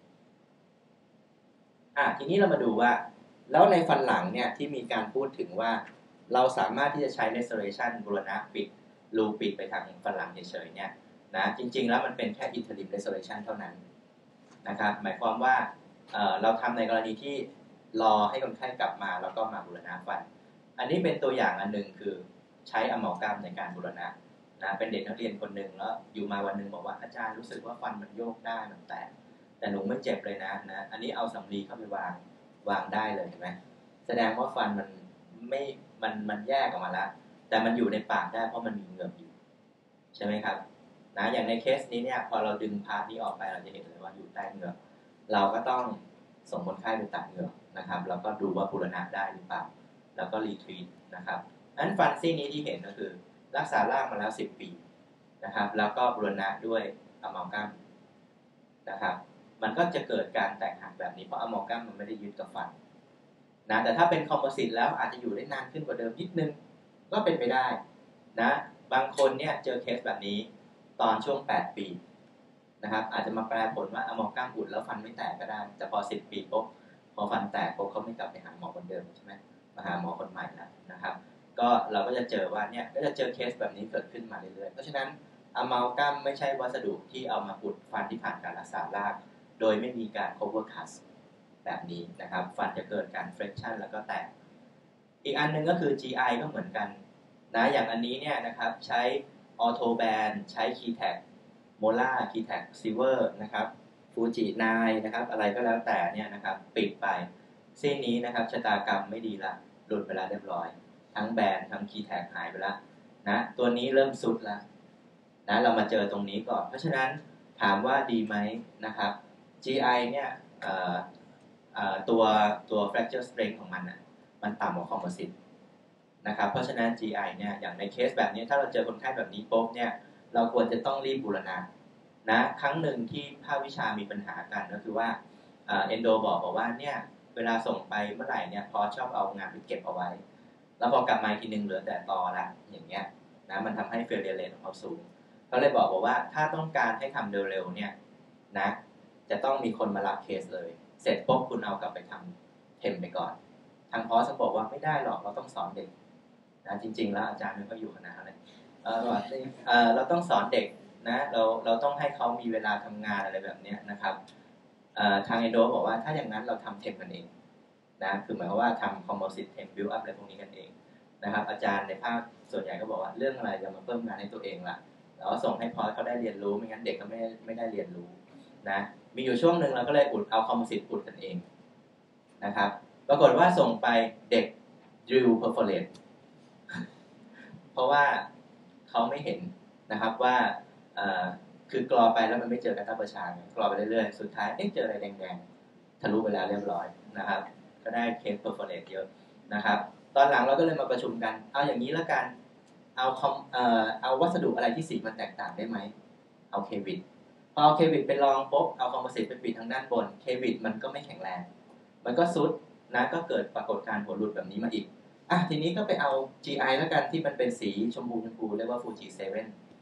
อ่ะทีนี้เรามาดูว่าแล้วในฟันหลังเนี่ยที่มีการพูดถึงว่าเราสามารถที่จะใช้ restoration บูรณะปิดรูปิดไปทางฟันหลังเฉยๆเนี่ยนะจริงๆแล้วมันเป็นแค่ interim restoration เท่านั้นนะครับหมายความว่า เอ่อ เราทำในกรณีที่รอให้คนไข้กลับมาแล้วก็มาบูรณะฟันอันนี้เป็นตัวอย่างอันหนึ่งคือใช้อะมอลกัมในการบูรณะนะเป็นเด็กนักเรียนคนหนึ่งแล้วอยู่มาวันหนึ่งบอกว่าอาจารย์รู้สึกว่าฟันมันโยกได้มันแตกแต่หนูไม่เจ็บเลยนะนะอันนี้เอาสำลีเข้าไปวางวางได้เลยเห็นไหมแสดงว่าฟันมันไม่มันมันแยกออกมาแล้วแต่มันอยู่ในปากได้เพราะมันมีเหงือกอยู่ใช่ไหมครับนะอย่างในเคสนี้เนี่ยพอเราดึงพาร์ทนี้ออกไปเราจะเห็นเลยว่าอยู่ใต้เหงือกเราก็ต้องส่งคนไข้ไปตัดเหงือกนะครับแล้วก็ดูว่าบูรณะได้หรือเปล่าแล้วก็รีทรีตนะครับอันฟันซี่นี้ที่เห็นก็คือรักษารากมาแล้วสิบปีนะครับแล้วก็บูรณะด้วยอะมอลกัมนะครับมันก็จะเกิดการแตกหักแบบนี้เพราะอะมอลกัมมันไม่ได้ยึดกับฟันนะแต่ถ้าเป็นคอมโพสิตแล้วอาจจะอยู่ได้นานขึ้นกว่าเดิมนิดนึงก็เป็นไปได้นะบางคนเนี่ยเจอเคสแบบนี้ตอนช่วงแปดปีนะครับอาจจะมาแปลผลว่าอะมอลกัมอุดแล้วฟันไม่แตกก็ได้แต่พอสิบปีปุ๊บพอฟันแตกปุ๊บเขาไม่กลับไปหาหมอคนเดิมใช่ไหมมาหาหมอคนใหม่แล้วนะครับก็เราก็จะเจอว่าเนี่ยก็จะเจอเคสแบบนี้เกิดขึ้นมาเรื่อยๆเพราะฉะนั้นอะมอลกัมไม่ใช่วัสดุที่เอามาอุดฟันที่ผ่านการรักษารากโดยไม่มีการ cover cut แบบนี้นะครับฟันจะเกิดการ flexion แล้วก็แตกอีกอันนึงก็คือ จี ไอ ก็เหมือนกันนะอย่างอันนี้เนี่ยนะครับใช้ Auto Band ใช้ Keytag Mola Keytag Silver นะครับ Fuji ไนน์ นะครับอะไรก็แล้วแต่เนี่ยนะครับปิดไปเส้นนี้นะครับชะตากรรมไม่ดีละหลุดไปแล้วเรียบร้อยทั้งแบนทั้ง Keytag หายไปแล้วนะตัวนี้เริ่มสุดแล้วนะเรามาเจอตรงนี้ก่อนเพราะฉะนั้นถามว่าดีไหมนะครับ จี ไอ เนี่ยตัวตัว fracture strength ของมันนะมันต่ำกว่า composite นะครับเพราะฉะนั้น จี ไอ เนี่ยอย่างในเคสแบบนี้ถ้าเราเจอคนไข้แบบนี้ปุ๊บเนี่ยเราควรจะต้องรีบบูรณะนะครั้งหนึ่งที่ภาควิชามีปัญหากันก็คือว่าเอ็นโดบอกบอกว่าเนี่ยเวลาส่งไปเมื่อไหร่เนี่ยพอชอบเอางานไปเก็บเอาไว้แล้วพอกลับมาทีนึงเหลือแต่ตอละอย่างเงี้ยนะมันทำให้ failure rate ของเขาสูงเขาเลยบอกบอกว่าถ้าต้องการให้ทำเร็วๆเนี่ยนะจะต้องมีคนมารับเคสเลยเสร็จปุ๊บคุณเอากลับไปทำเทมไปก่อนทางพอสบอกว่าไม่ได้หรอกเราต้องสอนเด็กนะจริงๆแล้วอาจารย์ไม่ค่อยอยู่คณะเลยเออเออเราต้องสอนเด็กนะเราเราต้องให้เขามีเวลาทำงานอะไรแบบนี้นะครับทางเอโดบอกว่าถ้าอย่างนั้นเราทำเทมกันเองนะคือหมายความว่าทำคอมโพสิตเทมบิลอัพอะไรพวกนี้กันเองนะครับอาจารย์ในภาคส่วนใหญ่ก็บอกว่าเรื่องอะไรจะมาเพิ่มงานให้ตัวเองล่ะแล้วส่งให้พอเขาได้เรียนรู้ไม่งั้นเด็กก็ไม่ไม่ได้เรียนรู้นะมีอยู่ช่วงหนึ่งเราก็เลยอุดเอาคอมโพสิตอุดกันเองนะครับปรากฏว่าส่งไปเด็กดิวเพอร์ฟอเรตเพราะว่าเขาไม่เห็นนะครับว่าคือกรอไปแล้วมันไม่เจอกระทะประชางกรอไปเรื่อยๆสุดท้ายเอ๊ะเจออะไรแดงๆทะลุไปแล้วเรียบร้อยนะครับก็ได้เคสเพอร์ฟอเรตเยอะนะครับตอนหลังเราก็เลยมาประชุมกันเอาอย่างนี้ละกันเอาคอมเอ่อเอาวัสดุอะไรที่สีมันแตกต่างได้ไหมเอาเควิดพอเอาเควิดไปลองปุ๊บเอาคอมโพสิตไปปิดทางด้านบนเควิดมันก็ไม่แข็งแรงมันก็ซุดนะก็เกิดปรากฏการณ์หัวหลุดแบบนี้มาอีกอ่ะทีนี้ก็ไปเอา จี ไอ แล้วกันที่มันเป็นสีชมพูชมพูเรียกว่า ฟูจิ เซเว่น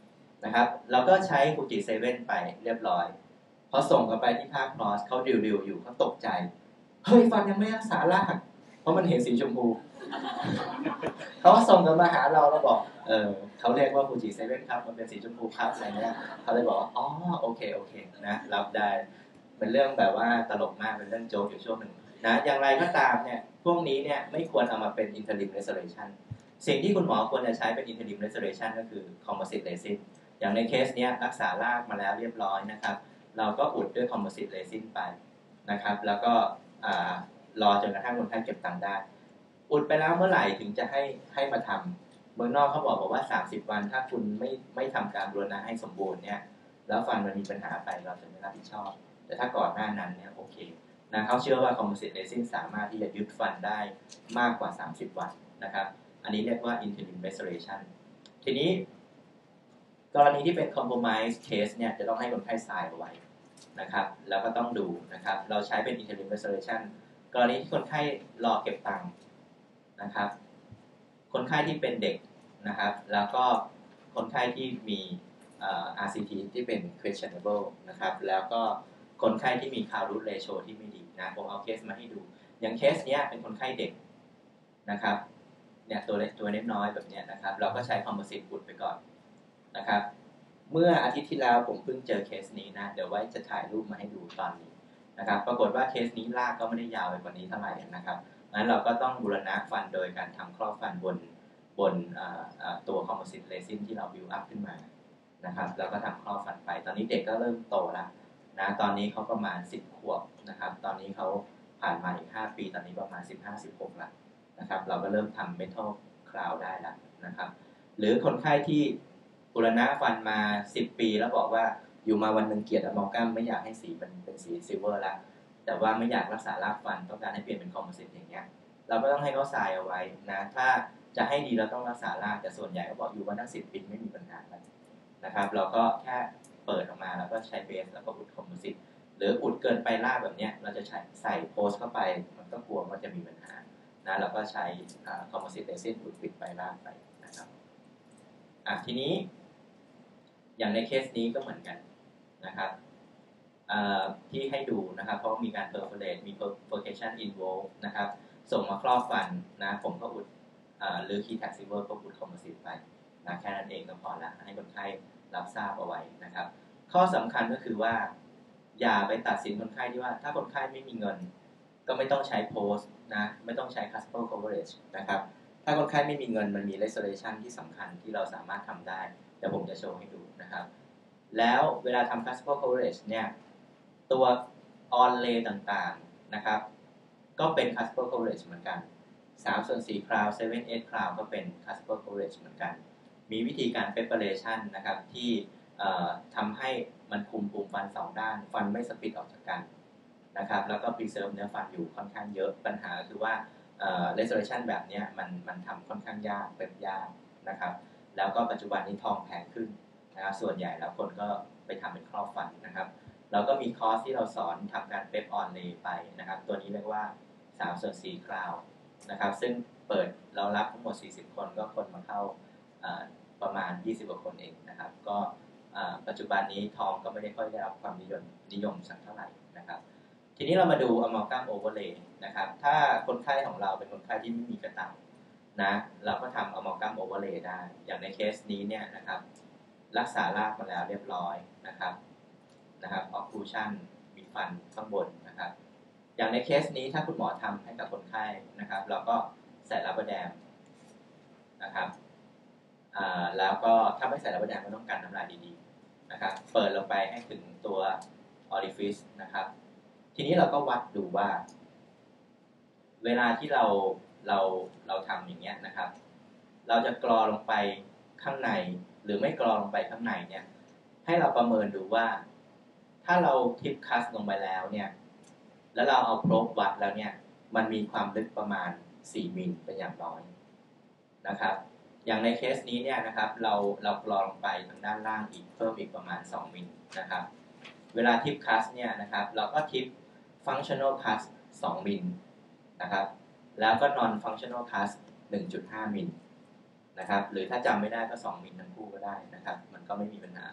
นะครับเราก็ใช้ฟูจิเซเว่นไปเรียบร้อยพอส่งกันไปที่ภาคคลอสเขาดิวๆอยู่เขาตกใจเฮ้ยฟันยังไม่รักษารากเพราะมันเห็นสีชมพูเขาส่งกันมาหาเราแล้วบอกเออเขาเรียกว่าฟูจิเซเว่นครับมันเป็นสีชมพูครับอะไรเงี้ยเขาเลยบอกอ๋อโอเคโอเคนะรับได้เป็นเรื่องแบบว่าตลกมากเป็นเรื่องโจ๊กอยู่ช่วงหนึ่งนะอย่างไรก็ตามเนี่ยพวกนี้เนี่ยไม่ควรเอามาเป็น interim restoration สิ่งที่คุณหมอควรจะใช้เป็น interim restoration ก็คือ composite resin อย่างในเคสเนี้ยรักษารากมาแล้วเรียบร้อยนะครับเราก็อุดด้วย composite resin ไปนะครับแล้วก็รอจนกระทั่งคนไข้เก็บตังค์ได้อุดไปแล้วเมื่อไหร่ถึงจะให้ให้มาทำเมืองนอกเขาบอกบอกว่าสามสิบวันถ้าคุณไม่ไม่ทำการบูรณะให้สมบูรณ์เนี่ยแล้วฟันมันมีปัญหาไปเราจะไม่รับผิดชอบแต่ถ้าก่อนหน้านั้นเนี่ยโอเคนะเขาเชื่อว่า composite resin สามารถที่จะยึดฟันได้มากกว่าสามสิบวันนะครับอันนี้เรียกว่า interim restoration ทีนี้กรณีที่เป็น compromise case เนี่ยจะต้องให้คนไข้ทรายเอาไว้นะครับแล้วก็ต้องดูนะครับเราใช้เป็น interim restoration กรณีที่คนไข้รอเก็บตังค์นะครับคนไข้ที่เป็นเด็กนะครับแล้วก็คนไข้ที่มี อาร์ ซี ที ที่เป็น questionable นะครับแล้วก็คนไข้ที่มี crowd root ratio ที่ไม่ดีนะผมเอาเคสมาให้ดูอย่างเคสเนี้ยเป็นคนไข้เด็กนะครับเนี่ยตัวเล็กตัวน้อยแบบเนี้ยนะครับเราก็ใช้ composite อุดไปก่อนนะครับเมื่ออาทิตย์ที่แล้วผมเพิ่งเจอเคสนี้นะเดี๋ยวไว้จะถ่ายรูปมาให้ดูตอนนี้นะครับปรากฏว่าเคสนี้ลากก็ไม่ได้ยาวไปกว่านี้เท่าไหร่นะครับงั้นเราก็ต้องบูรณะฟันโดยการทำครอบฟันบนบนตัว composite resin ที่เรา build up ขึ้นมานะครับแล้วก็ทำครอบฟันไปตอนนี้เด็กก็เริ่มโตแล้วนะตอนนี้เขาประมาณสิบขวบนะครับตอนนี้เขาผ่านมาอีกห้าปีตอนนี้ประมาณสิบห้า สิบหกแล้วนะครับเราก็เริ่มทำ metal crown ได้แล้วนะครับหรือคนไข้ที่บูรณะฟันมาสิบปีแล้วบอกว่าอยู่มาวันหนึ่งเกลียดอะมอลกัมไม่อยากให้สีเป็นเป็นสีซิลเวอร์แล้วแต่ว่าไม่อยากรักษารากฟันต้องการให้เปลี่ยนเป็นคอมโพสิตอย่างเงี้ยเราก็ต้องให้เขาทรายเอาไว้นะถ้าจะให้ดีเราต้องรักษารากแต่ส่วนใหญ่เขาบอกอยู่มาตั้งสิบปีไม่มีปัญหานะครับเราก็แค่เปิดออกมาแล้วก็ใช้เบสแล้วก็อุดคอมโพสิตหรืออุดเกินไปรากแบบนี้เราจะใช้ใส่โพสเข้าไปมันก็กลัวว่าจะมีปัญหานะเราก็ใช้คอมโพสิตเรซินอุดปิดไปรากไปนะครับอ่ะทีนี้อย่างในเคสนี้ก็เหมือนกันนะครับที่ให้ดูนะครับเพราะมีการ perforate มี perforation involved นะครับส่งมาครอบฟันนะผมก็อุดหรือ key taxiver ก็อุดคอมโพสิตไปนะแค่นั้นเองก็พอละให้คนไข้รับทราบเอาไว้นะครับข้อสำคัญก็คือว่าอย่าไปตัดสินคนไข้ที่ว่าถ้าคนไข้ไม่มีเงินก็ไม่ต้องใช้โพสนะไม่ต้องใช้ cuspal coverage นะครับถ้าคนไข้ไม่มีเงินมันมี restoration ที่สำคัญที่เราสามารถทำได้เดี๋ยวผมจะโชว์ให้ดูนะครับแล้วเวลาทำ cuspal coverage เนี่ยตัว on lay ต่างๆนะครับก็เป็น cuspal coverage เหมือนกันสามส่วนสี่คราวเซเว่น เอ็ดคราวก็เป็น cuspal coverage เหมือนกันมีวิธีการ preparation นะครับที่ทำให้มันคุมปุ่มฟันสองด้านฟันไม่สปิดออกจากกันนะครับแล้วก็ preserve เนื้อฟันอยู่ค่อนข้างเยอะปัญหาคือว่า restoration แบบนี้มันมันทำค่อนข้างยากเป็นยากนะครับแล้วก็ปัจจุบันนี้ทองแพงขึ้นนะครับส่วนใหญ่แล้วคนก็ไปทำเป็นครอบฟันนะครับเราก็มีคอร์สที่เราสอนทำการ prep on lay ไปนะครับตัวนี้เรียกว่าสามส่วนสี่คราวนะครับซึ่งเปิดเรารับทั้งหมดสี่สิบคนก็คนมาเข้าประมาณยี่สิบกว่าคนเองนะครับก็ปัจจุบันนี้ทองก็ไม่ได้ค่อยได้รับความนิยมนิยมสักเท่าไหร่นะครับทีนี้เรามาดู amalgam overlay นะครับถ้าคนไข้ของเราเป็นคนไข้ที่ไม่มีกระตังนะเราก็ทำ amalgam overlay ได้อย่างในเคสนี้เนี่ยนะครับรักษารากมาแล้วเรียบร้อยนะครับนะครับ occlusion มีฟันข้างบนนะครับอย่างในเคสนี้ถ้าคุณหมอทำให้กับคนไข้นะครับเราก็ใส่รับเบอร์แดมนะครับแล้วก็ถ้าไม่ใส่รับเบอร์แดมก็ต้องกันน้ำลายดีๆนะครับเปิดลงไปให้ถึงตัว orifice นะครับทีนี้เราก็วัดดูว่าเวลาที่เราเราเราทำอย่างเงี้ยนะครับเราจะกรอลงไปข้างในหรือไม่กรอลงไปข้างในเนี่ยให้เราประเมินดูว่าถ้าเราทิปคัสลงไปแล้วเนี่ยแล้วเราเอาโพรบวัดแล้วเนี่ยมันมีความลึกประมาณสี่มิลเป็นอย่างน้อยนะครับอย่างในเคสนี้เนี่ยนะครับเราเรากรอลงไปทางด้านล่างอีกเพิ่มอีกประมาณสองมิลนะครับเวลาทิปคัสเนี่ยนะครับเราก็ทิป functional cut สองมิลนะครับแล้วก็ non functional cut หนึ่งจุดห้ามิลนะครับหรือถ้าจำไม่ได้ก็สองมิลทั้งคู่ก็ได้นะครับมันก็ไม่มีปัญหา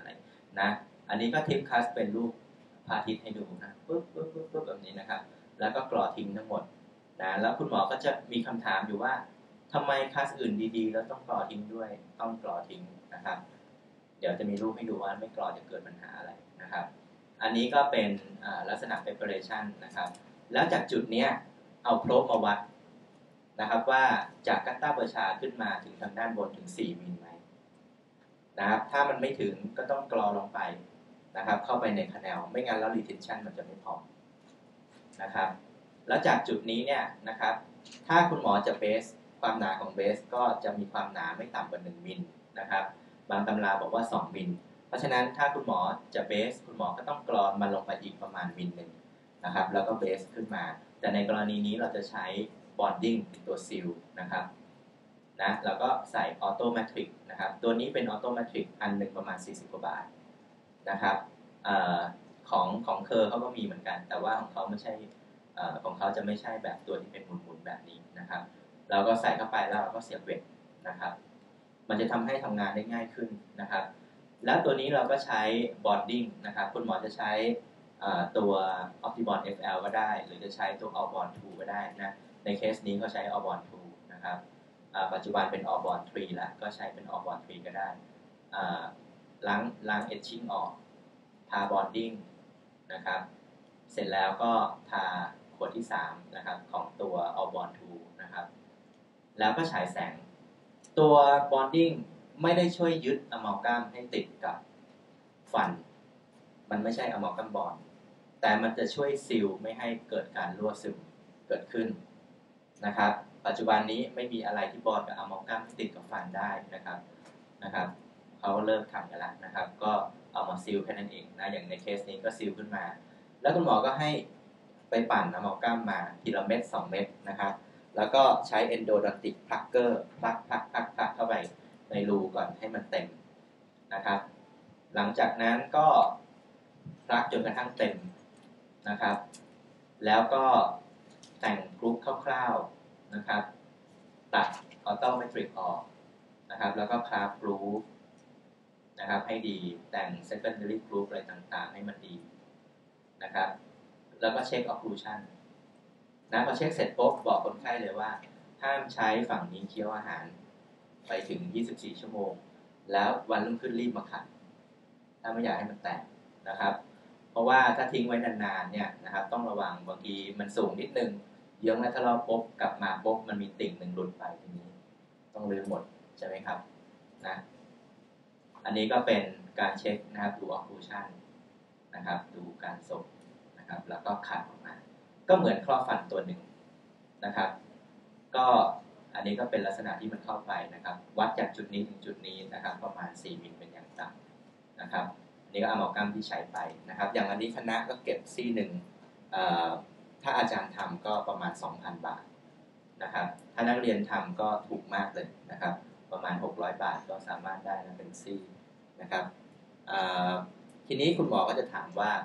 นะอันนี้ก็ทิปคัสเป็นรูปพระอาทิตย์ให้ดูนะปึ๊บปึ๊บปึ๊บปึ๊บแบบนี้นะครับแล้วก็กรอทิ้งทั้งหมดนะแล้วคุณหมอก็จะมีคำถามอยู่ว่าทำไมคัสอื่นดีๆแล้วต้องกรอทิ้งด้วยต้องกรอทิ้งนะครับเดี๋ยวจะมีรูปให้ดูว่าไม่กรอจะเกิดปัญหาอะไรนะครับอันนี้ก็เป็นลักษณะ preparation นะครับแล้วจากจุดนี้เอาโพรบมาวัดนะครับว่าจากกัตตาเบอร์ชาขึ้นมาถึงทางด้านบนถึงสี่มิลไหมนะครับถ้ามันไม่ถึงก็ต้องกรอลงไปนะครับเข้าไปในคาแนลไม่งั้นแล้ว retention มันจะไม่พอนะครับแล้วจากจุดนี้เนี่ยนะครับถ้าคุณหมอจะเบสความหนาของเบสก็จะมีความหนาไม่ต่ำกว่าหนึ่งมิลนะครับบางตำราบอกว่าสองมิลเพราะฉะนั้นถ้าคุณหมอจะเบสคุณหมอก็ต้องกรอนมันลงไปอีกประมาณมิลหนึ่งนะครับแล้วก็เบสขึ้นมาแต่ในกรณีนี้เราจะใช้ bonding เป็นตัวซีลนะครับนะแล้วก็ใส่ออโตแมทริกนะครับตัวนี้เป็นออโตแมทริกอันหนึ่งประมาณสี่สิบกว่าบาทนะครับอของของเคอร์เขาก็มีเหมือนกันแต่ว่าของเขาไม่ใช่ของเขาจะไม่ใช่แบบตัวที่เป็นหมุนๆแบบนี้นะครับเราก็ใส่เข้าไปแล้วเราก็เสียบเวทนะครับมันจะทำให้ทำงานได้ง่ายขึ้นนะครับแล้วตัวนี้เราก็ใช้ bonding นะครับคุณหมอจะใช้ตัว Optibond เอฟ แอล ก็ได้หรือจะใช้ตัว Allbond ทูก็ได้นะในเคสนี้ก็ใช้ Allbond ทูนะครับปัจจุบันเป็น Allbond ทรี แล้วก็ใช้เป็น Allbond ทรีก็ได้ล้างล้าง etching ออกทา bonding นะครับเสร็จแล้วก็ทาขวดที่สามนะครับของตัว Allbond ทูนะครับแล้วก็ฉายแสงตัว bonding ไม่ได้ช่วยยึดอะมัลกัมให้ติดกับฟันมันไม่ใช่อะมัลกัมบอนด์แต่มันจะช่วยซีลไม่ให้เกิดการรั่วซึมเกิดขึ้นนะครับปัจจุบันนี้ไม่มีอะไรที่บอนด์กับอะมัลกัมที่ติดกับฟันได้นะครับนะครับเขาเลิกทำกันแล้วนะครับก็เอามาซีลแค่นั้นเองนะอย่างในเคสนี้ก็ซีลขึ้นมาแล้วคุณหมอก็ให้ไปปั่นอะมัลกัมมาทีละเม็ดสองเม็ดนะครับแล้วก็ใช้ endodontic plugger พลักพลักพลักพลักเข้าไปในรูก่อนให้มันเต็มนะครับหลังจากนั้นก็พลักจนกระทั่งเต็มนะครับแล้วก็แต่งกรุ๊ปคร่าวๆนะครับตัดออโตเมตริกออกนะครับแล้วก็คราฟกรุ๊ปนะครับให้ดีแต่ง secondary group อะไรต่างๆให้มันดีนะครับแล้วก็เช็ค occlusion นะพอเช็คเสร็จปุ๊บบอกคนไข้เลยว่าห้ามใช้ฝั่งนี้เคี้ยวอาหารไปถึงยี่สิบสี่ชั่วโมงแล้ววันรุ่งขึ้นรีบมาขัดถ้าไม่อยากให้มันแตกนะครับเพราะว่าถ้าทิ้งไว้นานๆเนี่ยนะครับต้องระวังบางทีมันสูงนิดนึงเยื้องแล้วถ้าเราปุ๊บกลับมาปุ๊บมันมีติ่งหนึ่งหลุดไปทีนี้ต้องรื้อหมดใช่ไหมครับนะอันนี้ก็เป็นการเช็คนะครับดู occlusion นะครับดูการส่งนะครับแล้วก็ขัดออกมาก็เหมือนครอบฟันตัวหนึ่งนะครับก็อันนี้ก็เป็นลักษณะที่มันเข้าไปนะครับวัดจากจุดนี้ถึงจุดนี้นะครับประมาณสี่มิลเป็นอย่างต่ำนะครับอันนี้ก็อะมัลกัมที่ใช้ไปนะครับอย่างอันนี้คณะก็เก็บซี่หนึ่งถ้าอาจารย์ทำก็ประมาณ สองพัน บาทนะครับถ้านักเรียนทำก็ถูกมากเลยนะครับประมาณหกร้อยบาทก็สามารถได้นะเป็นซี่นะครับทีนี้คุณหมอก็จะถามว่า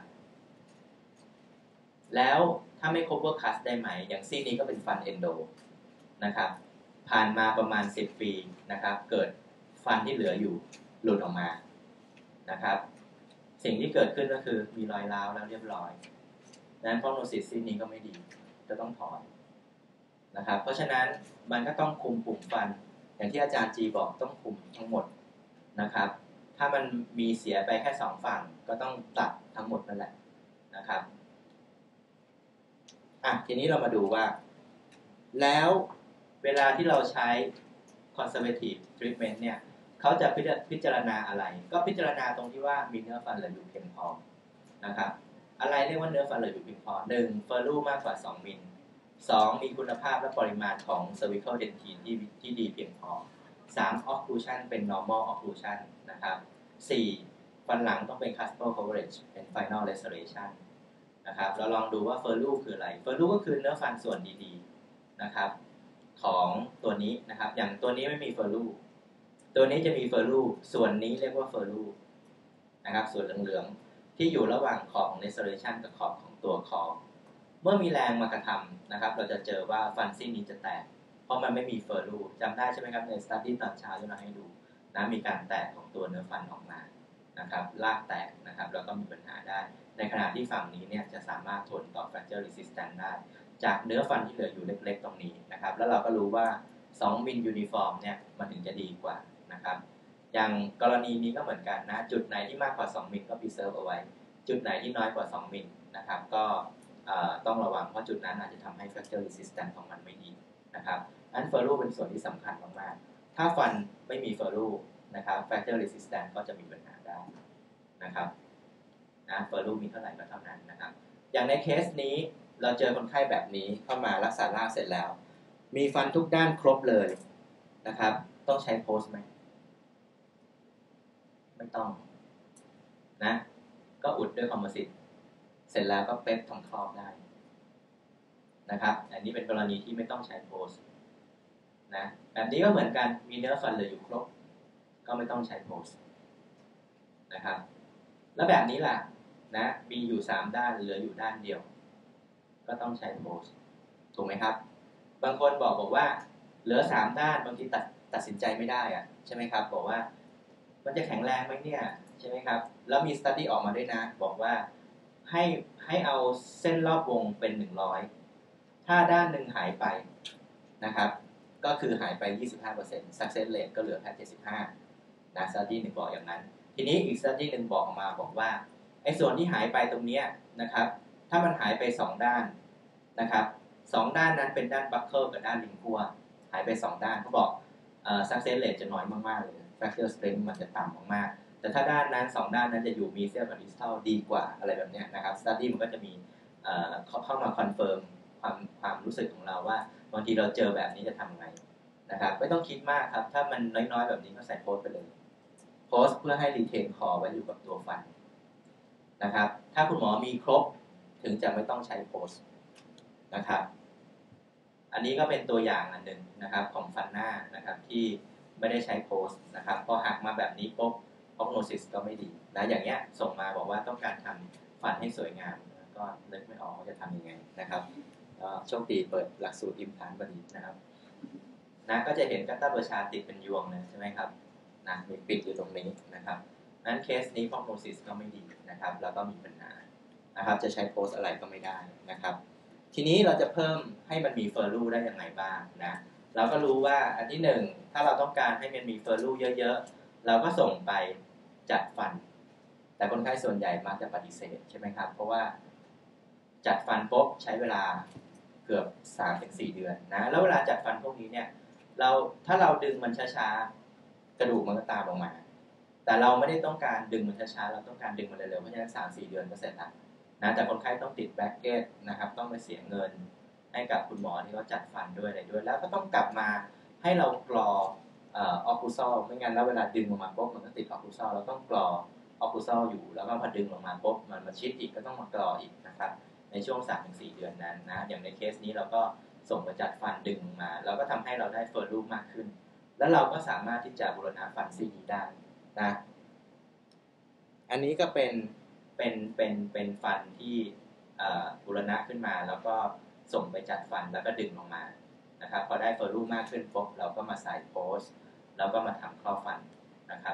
แล้วถ้าไม่ cover cut ได้ไหมอย่างซี่นี้ก็เป็นฟัน endo นะครับผ่านมาประมาณสิบปีนะครับเกิดฟันที่เหลืออยู่หลุดออกมานะครับสิ่งที่เกิดขึ้นก็คือมีรอยร้าวแล้วเรียบร้อยดังนั้น prognosis ซี่นี้ก็ไม่ดีจะต้องถอนนะครับเพราะฉะนั้นมันก็ต้องคุมปุ่มฟันอย่างที่อาจารย์จีบอกต้องคุมทั้งหมดนะครับถ้ามันมีเสียไปแค่สองฝั่งก็ต้องตัดทั้งหมดนั่นแหละนะครับอ่ะทีนี้เรามาดูว่าแล้วเวลาที่เราใช้ conservative treatment เนี่ยเขาจะพิจารณาอะไรก็พิจารณาตรงที่ว่ามีเนื้อฟันเหลืออยู่เพียงพอนะครับอะไรเรียกว่าเนื้อฟันเหลืออยู่เพียงพอหนึ่งเฟอร์รูมากกว่าสองมิลสองมีคุณภาพและปริมาณของ cervical dentin ที่ที่ดีเพียงพอสาม occlusion เป็น normal occlusion นะครับสี่ฟันหลังต้องเป็น cuspal coverage เป็น final restoration นะครับเราลองดูว่าเฟอร์รูคืออะไรเฟอร์รูก็คือเนื้อฟันส่วนดีๆนะครับของตัวนี้นะครับอย่างตัวนี้ไม่มีเฟอร์รูตัวนี้จะมีเฟอร์รูส่วนนี้เรียกว่าเฟอร์รูนะครับส่วนเหลืองๆที่อยู่ระหว่างขอบของ restoration กับขอบของตัวคอเมื่อมีแรงมากระทำนะครับเราจะเจอว่าฟันซี่นี้จะแตกเพราะมันไม่มีเฟอร์รูจำได้ใช่ไหมครับในสตั๊ดดี้ตอนเช้าที่เราให้ดูนะมีการแตกของตัวเนื้อฟันออกมานะนะครับรากแตกนะครับแล้วก็มีปัญหาได้ในขณะที่ฝั่งนี้เนี่ยจะสามารถทนต่อ fracture resistance ได้จากเนื้อฟันที่เหลืออยู่เล็กๆตรงนี้นะครับแล้วเราก็รู้ว่าสองมิลยูนิฟอร์มเนี่ยมันถึงจะดีกว่านะครับอย่างกรณีนี้ก็เหมือนกันนะจุดไหนที่มากกว่าสองมิลก็ preserve เอาไว้จุดไหนที่น้อยกว่าสองมิลนะครับก็ต้องระวังเพราะจุดนั้นอาจจะทำให้ fracture resistance ของมันไม่ดีนะครับนั้นเฟอร์รูเป็นส่วนที่สำคัญมากๆถ้าฟันไม่มีเฟอร์รูนะครับ fracture resistance ก็จะมีปัญหาได้นะครับนะเฟอร์รูมีเท่าไหร่ก็เท่านั้นนะครับอย่างในเคสนี้เราเจอคนไข้แบบนี้เข้ามารักษารากเสร็จแล้วมีฟันทุกด้านครบเลยนะครับต้องใช้โพสไหมไม่ต้องนะก็อุดด้วยคอมโพสิตเสร็จแล้วก็เป๊ปทำครอบได้นะครับอันนี้เป็นกรณีที่ไม่ต้องใช้โพสนะแบบนี้ก็เหมือนกันมีเนื้อฟันเหลืออยู่ครบก็ไม่ต้องใช้โพสนะครับแล้วแบบนี้ล่ะนะมีอยู่สามด้านเหลืออยู่ด้านเดียวก็ต้องใช้โพสถูกไหมครับบางคนบอกบอกว่าเหลือสามด้านบางทีตัดตัดสินใจไม่ได้อะใช่ไหมครับบอกว่ามันจะแข็งแรงไหมเนี่ยใช่ไหมครับแล้วมีสตั๊ดดี้ออกมาด้วยนะบอกว่าให้ให้เอาเส้นรอบวงเป็นหนึ่งร้อยถ้าด้านหนึ่งหายไปนะครับก็คือหายไป ยี่สิบห้าเปอร์เซ็นต์ success rate ก็เหลือแค่เจ็ดสิบห้านะสตั๊ดดี้หนึ่งบอกอย่างนั้นทีนี้อีกสตั๊ดดี้หนึ่งบอกออกมาบอกว่าไอ้ส่วนที่หายไปตรงนี้นะครับถ้ามันหายไปสองด้านนะครับสองด้านนั้นเป็นด้านบัคเกิลกับด้านลิงกัวหายไปสองด้านเขาบอกเอ่อ success rate จะน้อยมากๆเลย fracture strength มันจะต่ำมากๆแต่ถ้าด้านนั้นสองด้านนั้นจะอยู่มีเซลกับดิสทัลดีกว่าอะไรแบบนี้นะครับ study มันก็จะมีเอ่อเข้ามาคอนเฟิร์มความความรู้สึกของเราว่าบางทีเราเจอแบบนี้จะทำไงนะครับไม่ต้องคิดมากครับถ้ามันน้อยๆแบบนี้ก็ใส่โพสไปเลยโพสเพื่อให้รีเทนคอไว้อยู่กับตัวฟันนะครับถ้าคุณหมอมีครบถึงจะไม่ต้องใช้โพสนะครับอันนี้ก็เป็นตัวอย่างอันหนึ่งนะครับของฟันหน้านะครับที่ไม่ได้ใช้โพสนะครับพอหักมาแบบนี้ปุ๊บโปรโนซิสก็ไม่ดีนะอย่างเงี้ยส่งมาบอกว่าต้องการทำฟันให้สวยงามก็นึกไม่ออกว่าจะทำยังไงนะครับก็โชคดีเปิดหลักสูตรอิมพลานต์พอดีนะครับนะก็จะเห็นกัตตาเบอร์ชาติดเป็นยวงเลยใช่ไหมครับนะมีปิดอยู่ตรงนี้นะครับนั้นเคสนี้โปรโนซิสก็ไม่ดีนะครับแล้วก็มีปัญหานะครับจะใช้โพสอะไรก็ไม่ได้นะครับทีนี้เราจะเพิ่มให้มันมีเฟอร์รูได้ยังไงบ้างนะเราก็รู้ว่าอันที่หนึ่งถ้าเราต้องการให้มันมีเฟอร์รูเยอะๆเราก็ส่งไปจัดฟันแต่คนไข้ส่วนใหญ่มักจะปฏิเสธใช่ไหมครับเพราะว่าจัดฟันปุ๊บใช้เวลาเกือบ สามถึงสี่ เดือนนะแล้วเวลาจัดฟันพวกนี้เนี่ยเราถ้าเราดึงมันช้าๆกระดูกมันก็ตามลงมาแต่เราไม่ได้ต้องการดึงมันช้าๆเราต้องการดึงมันเร็วๆเพราะฉะนั้น สามถึงสี่ เดือนก็เสร็จแล้วนะแต่คนไข้ต้องติดแบ็กเก็ตนะครับต้องไปเสียเงินให้กับคุณหมอที่เขาจัดฟันด้วยอะไรด้วยแล้วก็ต้องกลับมาให้เรากรอออคูซอลไม่งั้นแล้วเวลาดึงลงมาปุ๊บมันก็ติดออคูซอลเราต้องกรอออคูซอลอยู่แล้วก็พอดึงลงมาปุ๊บมันมาชิดอีกก็ต้องมากรออีกนะครับในช่วง สามถึงสี่ เดือนนั้นนะอย่างในเคสนี้เราก็ส่งไปจัดฟันดึงมาเราก็ทำให้เราได้เฟิร์มรูปมากขึ้นแล้วเราก็สามารถที่จะบูรณะฟันซี่นี้ได้นะอันนี้ก็เป็นเป็นเป็นเป็นฟันที่บูรณะขึ้นมาแล้วก็ส่งไปจัดฟันแล้วก็ดึงลงมานะครับพอได้เฟิร์มรูปมากขึ้นปุ๊บเราก็มาใส่โพสแล้วก็มาทำครอบฟันนะครับ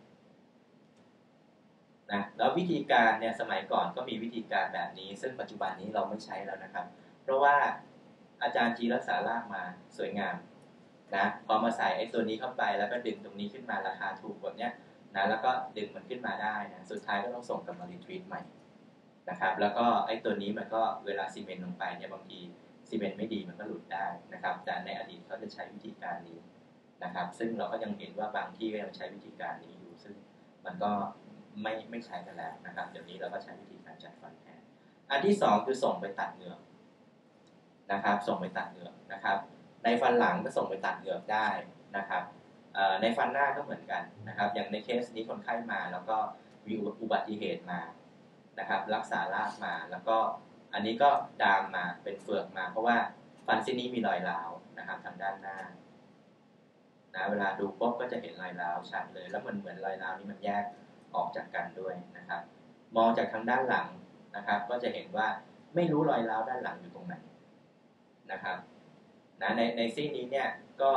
นะแล้ววิธีการเนี่ยสมัยก่อนก็มีวิธีการแบบนี้ซึ่งปัจจุบันนี้เราไม่ใช้แล้วนะครับเพราะว่าอาจารย์จีรักษารากมาสวยงามนะพอมาใส่ไอ้ตัวนี้เข้าไปแล้วก็ดึงตรงนี้ขึ้นมาราคาถูกแบบเนี้ยนะแล้วก็ดึงมันขึ้นมาได้นะสุดท้ายก็ต้องส่งกลับมารีทรีตใหม่นะครับแล้วก็ไอ้ตัวนี้มันก็เวลาซีเมนต์ลงไปเนี่ยบางทีซีเมนต์ไม่ดีมันก็หลุดได้นะครับแต่ในอดีตเขาจะใช้วิธีการนี้นะครับซึ่งเราก็ยังเห็นว่าบางที่ก็ยังใช้วิธีการนี้อยู่ซึ่งมันก็ไม่ไม่ใช้กันแล้วนะครับเดี๋ยวนี้เราก็ใช้วิธีการจัดฟันแทนอันที่สองคือส่งไปตัดเหงือกนะครับส่งไปตัดเหงือกนะครับในฟันหลังก็ส่งไปตัดเหงือกได้นะครับในฟันหน้าก็เหมือนกันนะครับอย่างในเคสนี้คนไข้มาแล้วก็มีอุบัติเหตุมานะครับรักษารากมาแล้วก็อันนี้ก็ดามมาเป็นเฟือกมาเพราะว่าฟันซี่นี้มีรอยร้าวนะครับทางด้านหน้านะเวลาดูปุ๊บก็จะเห็นรอยร้าวชัดเลยแล้วมันเหมือนรอยร้าวนี้มันแยกออกจากกันด้วยนะครับมองจากทางด้านหลังนะครับก็จะเห็นว่าไม่รู้รอยร้าวด้านหลังอยู่ตรงไหนนะครับนะในในซี่นี้เนี่ยก็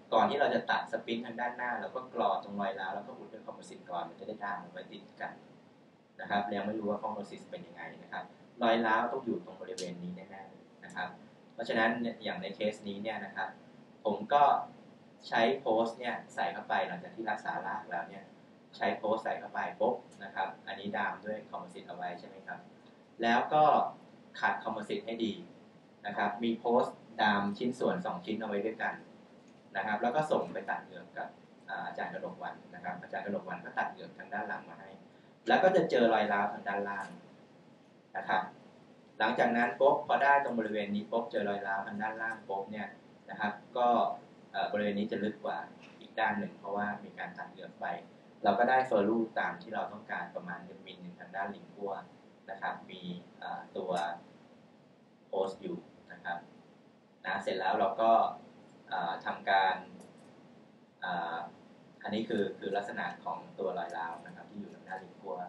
ก่อนที่เราจะตัดสปรินทางด้านหน้าเราก็กรอตรงรอยร้าวแล้วก็อุดด้วยคอมโพสิตก่อนมันจะได้ด้ามมันไว้ติดกันนะครับยังไม่รู้ว่าคอมโพสิตเป็นยังไงนะครับรอยร้าวต้องอยู่ตรงบริเวณนี้แน่ๆนะครับเพราะฉะนั้นอย่างในเคสนี้เนี่ยนะครับผมก็ใช้โพสเนี่ยใส่เข้าไปหลังจากที่รักษารากแล้วเนี่ยใช้โพสใส่เข้าไปปุ๊บนะครับอันนี้ดามด้วยคอมโพสิตเอาไว้ใช่ไหมครับแล้วก็ขัดคอมโพสิตให้ดีนะครับมีโพสดามชิ้นส่วนสองชิ้นเอาไว้ด้วยกันนะครับแล้วก็ส่งไปตัดเหงือกกับอาจารย์กนกวรรณนะครับอาจารย์กนกวรรณก็ตัดเหงือกทางด้านหลังมาให้แล้วก็จะเจอรอยร้าวทางด้านล่างนะครับหลังจากนั้นปุ๊บพอได้ตรงบริเวณนี้ปุ๊บเจอรอยร้าวทางด้านล่างปุ๊บเนี่ยนะครับก็บริเวณนี้จะลึกกว่าอีกด้านหนึ่งเพราะว่ามีการตัดเหงือกไปเราก็ได้เฟอร์รูตามที่เราต้องการประมาณหนึ่งมิลทางด้านลิงกัวนะครับมีตัวโพสอยู่นะครับนะเสร็จแล้วเราก็ทำการอันนี้คือคือลักษณะของตัวรอยร้าวนะครับที่อยู่ทางด้านลิงกัว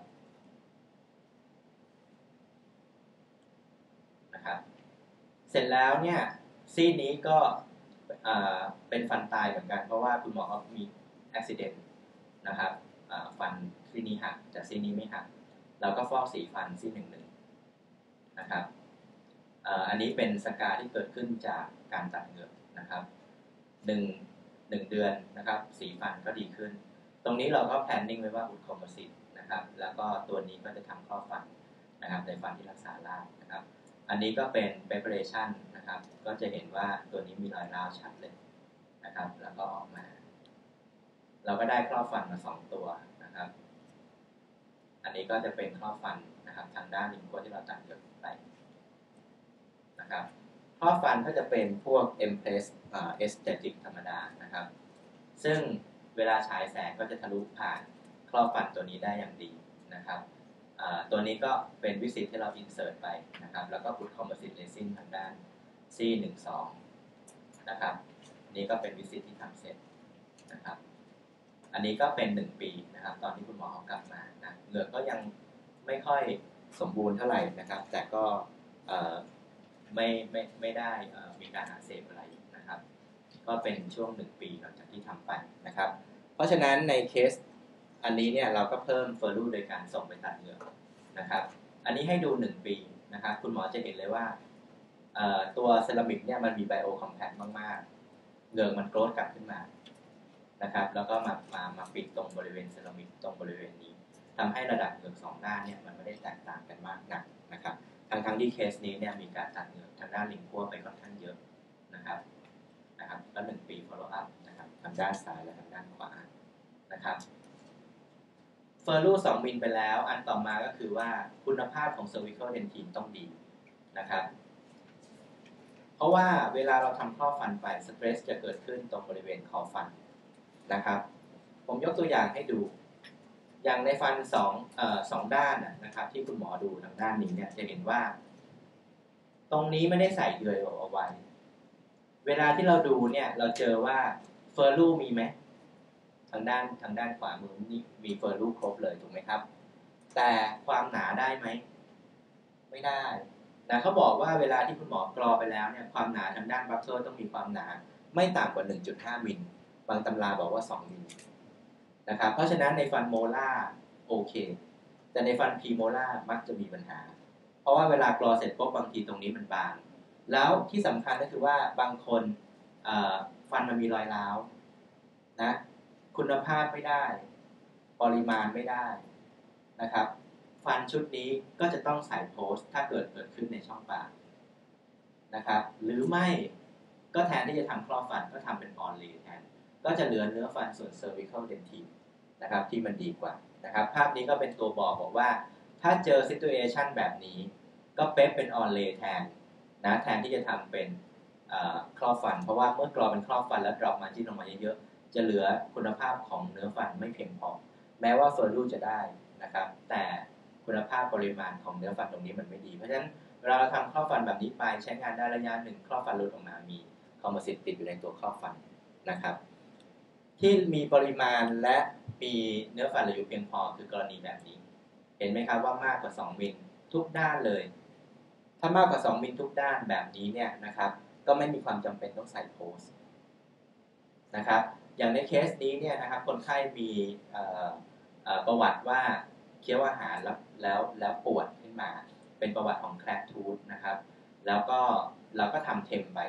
นะครับเสร็จแล้วเนี่ยซี่นี้ก็เป็นฟันตายเหมือนกันเพราะว่าคุณหมอเขามีอุบัติเหตุนะครับฟันซี่นี้หักแต่ซี่นี้ไม่หักเราก็ฟอกสีฟันซี่หนึ่งหนึ่งนะครับอันนี้เป็นสกาที่เกิดขึ้นจากการตัดเหงือกนะครับหนึ่งหนึ่งเดือนนะครับสีฟันก็ดีขึ้นตรงนี้เราก็แพลนนิ่งไว้ว่าอุดคอมโพสิตนะครับแล้วก็ตัวนี้ก็จะทำครอบฟันนะครับในฟันที่รักษารากนะครับอันนี้ก็เป็น preparation นะครับก็จะเห็นว่าตัวนี้มีรอยร้าวชัดเลยนะครับแล้วก็ออกมาเราก็ได้ครอบฟันมาสองตัวนะครับอันนี้ก็จะเป็นครอบฟันนะครับทางด้านลิงกัวที่เราตัดเหงือกไปนะครับครอบฟันก็จะเป็นพวก Empress Aesthetic ธรรมดานะครับซึ่งเวลาฉายแสงก็จะทะลุผ่านครอบฟันตัวนี้ได้อย่างดีนะครับตัวนี้ก็เป็นวิสิตที่เรา insert ไปนะครับแล้วก็อุดคอมโพสิตเรซินทางด้าน ซี หนึ่ง สอง นะครับนี่ก็เป็นวิสิตที่ทำเสร็จนะครับอันนี้ก็เป็นหนึ่งปีนะครับตอนที่คุณหมอเขากลับมานะเหงือกก็ยังไม่ค่อยสมบูรณ์เท่าไหร่นะครับแต่ก็ไม่ไม่ไม่ได้มีการอักเสบอะไรนะครับก็เป็นช่วงหนึ่งปีหลังจากที่ทำไปนะครับเพราะฉะนั้นในเคสอันนี้เนี่ยเราก็เพิ่มเฟอร์รูโดยการส่งไปตัดเหงือกนะครับอันนี้ให้ดูหนึ่งปีนะครับคุณหมอจะเห็นเลยว่าตัวเซรามิกเนี่ยมันมีไบโอคอมแพคมากๆเหงือกมันโกรธกลับขึ้นมานะครับแล้วก็มามามาปิดตรงบริเวณเซรามิกตรงบริเวณนี้ทำให้ระดับเหงือกสองด้านเนี่ยมันไม่ได้แตกต่างกันมากนักนะครับทั้งทั้งที่เคสนี้เนี่ยมีการตัดเหงือกทางด้านลิงกัวไปค่อนข้างเยอะนะครับนะครับก็หนึ่งปี follow up นะครับทางด้านซ้ายและทางด้านขวานะครับเฟอร์รูสองมิลไปแล้วอันต่อมาก็คือว่าคุณภาพของ cervical dentin ต้องดีนะครับเพราะว่าเวลาเราทำครอบฟันไปสเตรสจะเกิดขึ้นตรงบริเวณคอฟันนะครับผมยกตัวอย่างให้ดูอย่างในฟันสองเอ่อสองด้านนะครับที่คุณหมอดูทางด้านนี้เนี่ยจะเห็นว่าตรงนี้ไม่ได้ใส่เยื่อเอาไว้เวลาที่เราดูเนี่ยเราเจอว่าเฟอร์รูมีไหมทางด้านทางด้านขวามือนี่มีเฟอร์รูครบเลยถูกไหมครับแต่ความหนาได้ไหมไม่ได้นะเขาบอกว่าเวลาที่คุณหมอกรอไปแล้วเนี่ยความหนาทางด้านบัคเกอร์ต้องมีความหนาไม่ต่ำกว่า หนึ่งจุดห้า มิลบางตำราบอกว่าสองมิลนะครับเพราะฉะนั้นในฟันโมล่าโอเคแต่ในฟันพรีโมล่ามักจะมีปัญหาเพราะว่าเวลากรอเสร็จปุ๊บบางทีตรงนี้มันบางแล้วที่สำคัญก็คือว่าบางคนฟันมันมีรอยร้าวนะคุณภาพไม่ได้ปริมาณไม่ได้นะครับฟันชุดนี้ก็จะต้องใส่โพสถ้าเกิดเกิดขึ้นในช่องปากนะครับหรือไม่ก็แทนที่จะทำครอบฟันก็ทำเป็นออนเลย์แทนก็จะเหลือเนื้อฟันส่วน cervical dentin นะครับที่มันดีกว่านะครับภาพนี้ก็เป็นตัวบอกบอกว่าถ้าเจอ situation แบบนี้ก็เป๊ะเป็นออนเลย์แทนนะแทนที่จะทำเป็นครอบฟันเพราะว่าเมื่อกรอเป็นครอบฟันแล้ว drop margin ลงมาเยอะๆจะเหลือคุณภาพของเนื้อฟันไม่เพียงพอแม้ว่าเฟอร์รูจะได้นะครับแต่คุณภาพปริมาณของเนื้อฟันตรงนี้มันไม่ดีเพราะฉะนั้นเวลาเราทำครอบฟันแบบนี้ไปใช้งานได้ระยะหนึ่งครอบฟันหลุดออกมามีคอมโพสิตติดอยู่ในตัวครอบฟันนะครับที่มีปริมาณและมีเนื้อฟันเหลืออยู่เพียงพอคือกรณีแบบนี้เห็นไหมครับว่ามากกว่าสองมิลทุกด้านเลยถ้ามากกว่าสองมิลทุกด้านแบบนี้เนี่ยนะครับก็ไม่มีความจำเป็นต้องใส่โพสนะครับอย่างในเคสนี้เนี่ยนะครับคนไข้มีประวัติว่าเคี้ยวอาหารแล้วแล้วแล้วปวดขึ้นมาเป็นประวัติของแคร์ทูธนะครับแล้วก็เราก็ทำเทมไป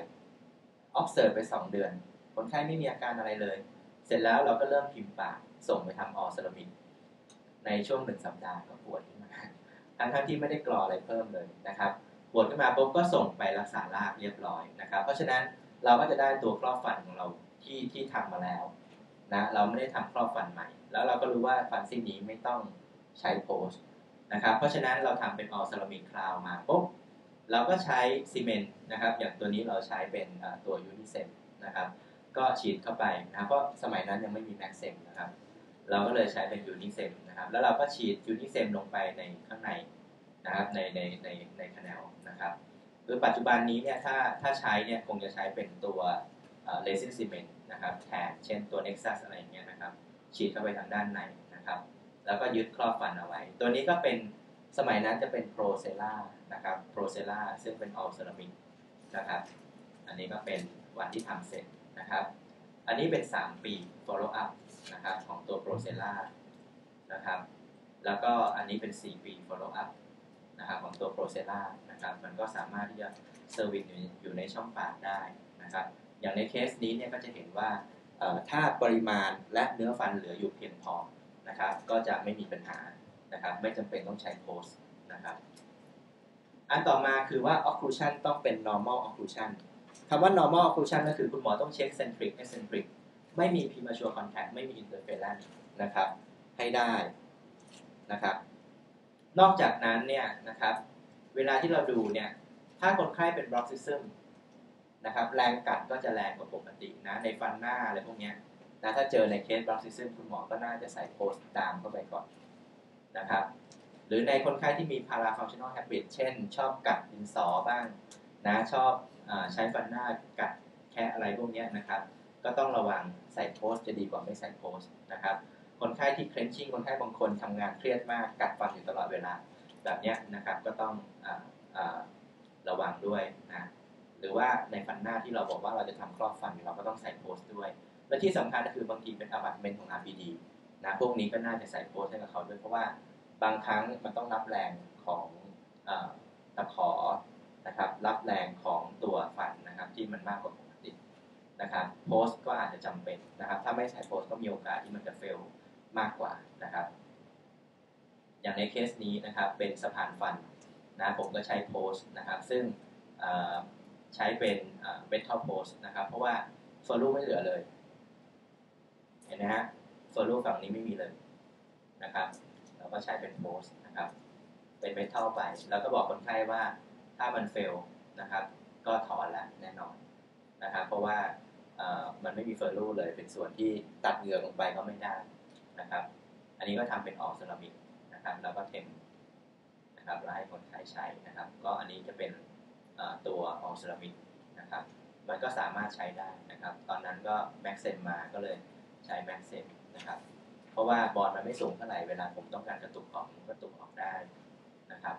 observe ไปสองเดือนคนไข้ไม่มีอาการอะไรเลยเสร็จแล้วเราก็เริ่มพิมพ์ปากส่งไปทำออร์เซรามิกในช่วงหนึ่งสัปดาห์ก็ปวดขึ้นมาทั้งทั้งที่ไม่ได้กรออะไรเพิ่มเลยนะครับปวดขึ้นมาปุ๊บก็ส่งไปรักษารากเรียบร้อยนะครับเพราะฉะนั้นเราก็จะได้ตัวครอบฟันของเราที่ที่ทำมาแล้วนะเราไม่ได้ทำครอบฟันใหม่แล้วเราก็รู้ว่าฟันซี่นี้ไม่ต้องใช้โพสนะครับเพราะฉะนั้นเราทำเป็นออร์เซรามิกคราวมาปุ๊บเราก็ใช้ซีเมนต์นะครับอย่างตัวนี้เราใช้เป็นตัวยูนิเซมนะครับก็ฉีดเข้าไปนะเพราะสมัยนั้นยังไม่มีแม็กเซมนะครับเราก็เลยใช้เป็นยูนิเซมนะครับแล้วเราก็ฉีดยูนิเซมลงไปในข้างในนะครับในในในในแคนาลนะครับคือปัจจุบันนี้เนี่ยถ้าถ้าใช้เนี่ยคงจะใช้เป็นตัวเรซินซีเมนต์นะครับแทนเช่นตัว Nexus อะไรอย่างเงี้ยนะครับฉีดเข้าไปทางด้านในนะครับแล้วก็ยึดครอบฟันเอาไว้ตัวนี้ก็เป็นสมัยนั้นจะเป็นโปรเซล่านะครับโปรเซล่าซึ่งเป็นออลเซรามิกนะครับอันนี้ก็เป็นวันที่ทำเสร็จนะครับอันนี้เป็นสามปี follow up นะครับของตัวโปรเซล่านะครับแล้วก็อันนี้เป็นสี่ปี follow up นะครับของตัวโปรเซล่านะครับมันก็สามารถที่จะเซอร์วิสอยู่ในช่องปากได้นะครับอย่างในเคสนี้เนี่ยก็จะเห็นว่าถ้าปริมาณและเนื้อฟันเหลืออยู่เพียงพอนะครับก็จะไม่มีปัญหานะครับไม่จำเป็นต้องใช้โพสนะครับอันต่อมาคือว่า occlusion ต้องเป็น normal occlusion คำว่า normal occlusion ก็คือคุณหมอต้องเช็ค centric eccentric ไม่มี premature contact ไม่มี interference นะครับให้ได้นะครับนอกจากนั้นเนี่ยนะครับเวลาที่เราดูเนี่ยถ้าคนไข้เป็น bruxism นะครับแรงกัดก็จะแรงกว่าปกตินะในฟันหน้าอะไรพวกนี้นะถ้าเจอในเคส bruxism คุณหมอก็น่าจะใส่โพสต์ตามเข้าไปก่อนนะครับหรือในคนไข้ที่มี parafunctional habit เช่นชอบกัดดินสอบ้างนะชอบอ่าใช้ฟันหน้ากัดแค่อะไรพวกนี้นะครับก็ต้องระวังใส่โพสต์จะดีกว่าไม่ใส่โพสต์นะครับคนไข้ที่ clenching คนไข้บางคนทำงานเครียดมากกัดฟันอยู่ตลอดเวลาแบบนี้นะครับก็ต้องอ่าอ่าระวังด้วยนะหรือว่าในฟันหน้าที่เราบอกว่าเราจะทำครอบฟันเราก็ต้องใส่โพสต์ด้วยและที่สำคัญก็คือบางทีเป็น abutment ของ อาร์ พี ดี นะพวกนี้ก็น่าจะใส่โพสต์ให้กับเขาด้วยเพราะว่าบางครั้งมันต้องรับแรงของตะขอนะครับรับแรงของตัวฟันนะครับที่มันมากกว่าปกตินะครับโพสต์ก็อาจจะจำเป็นนะครับถ้าไม่ใส่โพสต์ก็มีโอกาสที่มันจะเฟลมากกว่านะครับอย่างในเคสนี้นะครับเป็นสะพานฟันนะผมก็ใช้โพสต์นะครับซึ่งใช้เป็นเมทัลโพสต์นะครับเพราะว่าโซลูไม่เหลือเลยเห็นไหมฮะโซลูฝั่งนี้ไม่มีเลยนะครับเราก็ใช้เป็นโพสต์นะครับเป็นเมทัลไปแล้วก็บอกคนไข้ว่าถ้ามันเฟลนะครับก็ถอนแล้วแน่นอนนะครับเพราะว่ามันไม่มีเฟอร์รูเลยเป็นส่วนที่ตัดเหงือกลงไปก็ไม่ได้นะครับอันนี้ก็ทำเป็นออกเซรามิกนะครับแล้วก็เทมนะครับแล้วให้คนไข้ใช้นะครับก็อันนี้จะเป็นตัวออกเซรามิกนะครับมันก็สามารถใช้ได้นะครับตอนนั้นก็แม็กเซมมาก็เลยใช้แม็กเซมนะครับเพราะว่าบอลมันไม่สูงเท่าไหร่เวลาผมต้องการกระตุกออกมันกระตุกออกได้นะครับ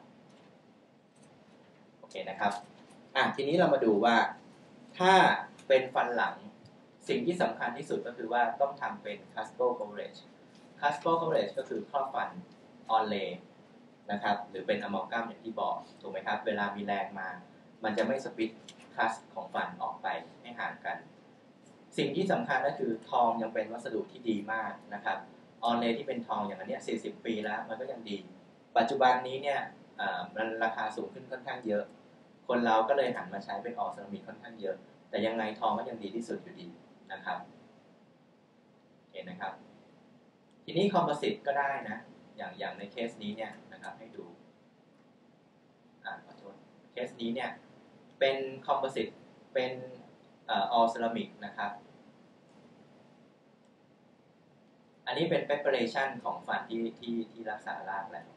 โอเคนะครับอ่ะทีนี้เรามาดูว่าถ้าเป็นฟันหลังสิ่งที่สำคัญที่สุดก็คือว่าต้องทำเป็น Casco coverage Casco coverage ก็คือครอบฟัน on lay นะครับหรือเป็น amalgam อย่างที่บอกถูกไหมครับเวลามีแรงมามันจะไม่สปิตคัสของฟันออกไปให้ห่างกันสิ่งที่สำคัญก็คือทองยังเป็นวัสดุที่ดีมากนะครับออนเลที่เป็นทองอย่างนี้สี่สิบปีแล้วมันก็ยังดีปัจจุบันนี้เนี่ยมันราคาสูงขึ้นค่อนข้างเยอะคนเราก็เลยหันมาใช้เป็นออร์เซรามิกค่อนข้างเยอะแต่ยังไงทองก็ยังดีที่สุดอยู่ดีนะครับเห็นนะครับทีนี้คอมโพสิตก็ได้นะอย่างอย่างในเคสนี้เนี่ยนะครับให้ดูอ่าขอโทษเคสนี้เนี่ยเป็นคอมโพสิตเป็นออร์เซรามิกนะครับอันนี้เป็น preparation ของฟันที่ที่ที่รักษารากแล้ว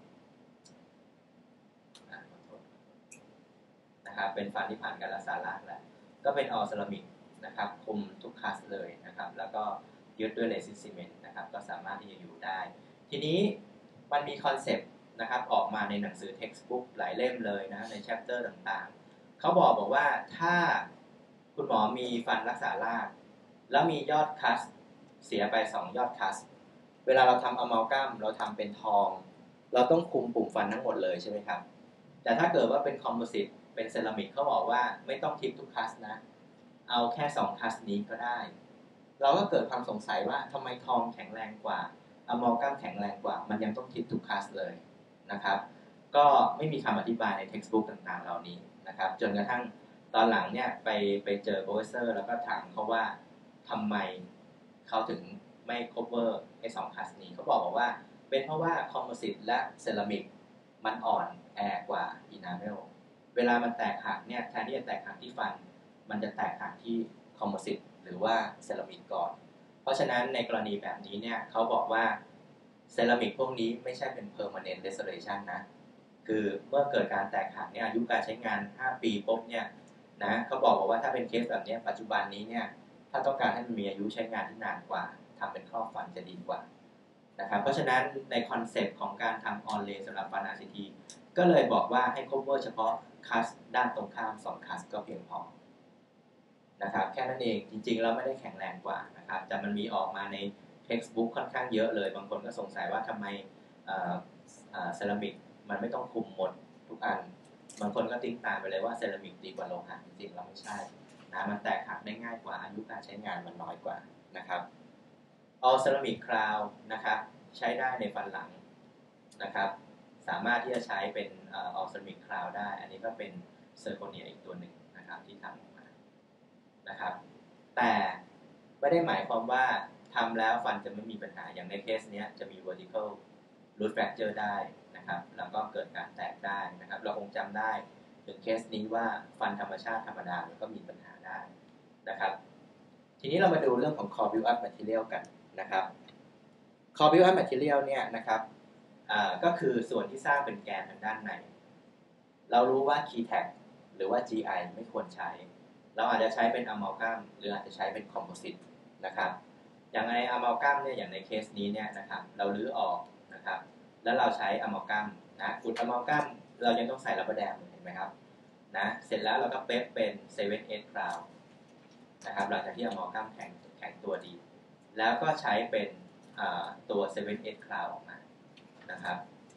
นะครับเป็นฟันที่ผ่านการรักษารากแล้วก็เป็นออร์เซรามิกนะครับคุมทุกคัสเลยนะครับแล้วก็ยึดด้วยเรซินซีเมนต์นะครับก็สามารถที่จะอยู่ได้ทีนี้มันมีคอนเซปต์นะครับออกมาในหนังสือ textbook หลายเล่มเลยนะใน chapter ต่างๆเขาบอกบอกว่าถ้าคุณหมอมีฟันรักษารากแล้วมียอดคัสเสียไปสองยอดคัสเวลาเราทำอะมัลกัมเราทำเป็นทองเราต้องคุมปุ่มฟันทั้งหมดเลยใช่ไหมครับแต่ถ้าเกิดว่าเป็นคอมโพสิตเป็นเซรามิกเขาบอกว่าไม่ต้องทิปทุกคัสนะเอาแค่สองคัสนี้ก็ได้เราก็เกิดความสงสัยว่าทำไมทองแข็งแรงกว่าอะมัลกัมแข็งแรงกว่ามันยังต้องทิปทุกคัสเลยนะครับก็ไม่มีคำอธิบายใน textbook ต่างๆเหล่านี้นะครับจนกระทั่งตอนหลังเนี่ยไปไปเจอโปรเฟสเซอร์แล้วก็ถามเขาว่าทำไมเขาถึงไม่ cover ไอ้สองคัสนี้เขาบอกว่าเป็นเพราะว่าคอมโพสิตและเซรามิกมันอ่อนแอกว่าอินาเมลเวลามันแตกหักเนี่ยแทนที่จะแตกหักที่ฟันมันจะแตกหักที่คอมโพสิตหรือว่าเซรามิกก่อนเพราะฉะนั้นในกรณีแบบนี้เนี่ยเขาบอกว่าเซรามิกพวกนี้ไม่ใช่เป็น permanent restoration นะคือเมื่อเกิดการแตกหักเนี่ยอายุการใช้งานห้าปีปุ๊บเนี่ยนะเขาบอกว่าถ้าเป็นเคสแบบนี้ปัจจุบันนี้เนี่ยถ้าต้องการให้มันมีอายุใช้งานที่นานกว่าทำเป็นครอบฟันจะดีกว่านะครับเพราะฉะนั้นในคอนเซปต์ของการทำออนเลย์สำหรับฟัน อาร์ ซี ที ก็เลยบอกว่าให้ cover เฉพาะคัสด้านตรงข้ามสองคัสก็เพียงพอนะครับแค่นั้นเองจริงๆแล้วไม่ได้แข็งแรงกว่านะครับแต่มันมีออกมาใน textbook ค่อนข้างเยอะเลยบางคนก็สงสัยว่าทำไมเซรามิกมันไม่ต้องคุมหมดทุกอันบางคนก็ติ้งตามไปเลยว่าเซรามิกดีกว่าโลหะจริงๆแล้วไม่ใช่นะมันแตกหักได้ง่ายกว่าอายุการใช้งานมันน้อยกว่านะครับ All Ceramic Crown นะครับใช้ได้ในฟันหลังนะครับสามารถที่จะใช้เป็น All Ceramic Crown ได้อันนี้ก็เป็นเซอร์โคเนียอีกตัวหนึ่งนะครับที่ทำออกมานะครับแต่ไม่ได้หมายความว่าทำแล้วฟันจะไม่มีปัญหาอย่างในเคสนี้จะมี vertical root fracture ได้นะครับแล้วก็เกิดการแตกได้นะครับเราคงจำได้ถึงเคสนี้ว่าฟันธรรมชาติธรรมดามันก็มีปัญหาได้นะครับทีนี้เรามาดูเรื่องของ core build up material กันนะครับ core build up material เนี่ยนะครับก็คือส่วนที่สร้างเป็นแกนทางด้านในเรารู้ว่า Keytag หรือว่า จี ไอ ไม่ควรใช้เราอาจจะใช้เป็น amalgam หรืออาจจะใช้เป็น composite นะครับอย่างใน amalgam เนี่ยอย่างในเคสนี้เนี่ยนะครับเราลื้อออกนะครับแล้วเราใช้ amalgam นะอุด amalgam เรายังต้องใส่รับประแดงเห็นไหมครับนะเสร็จแล้วเราก็เป๊ะเป็นเซเว่น eight crown นะครับหลังจากที่ amalgam แข็งแข็งตัวดีแล้วก็ใช้เป็นตัวเซเว่น eight crown ออกมานะครับ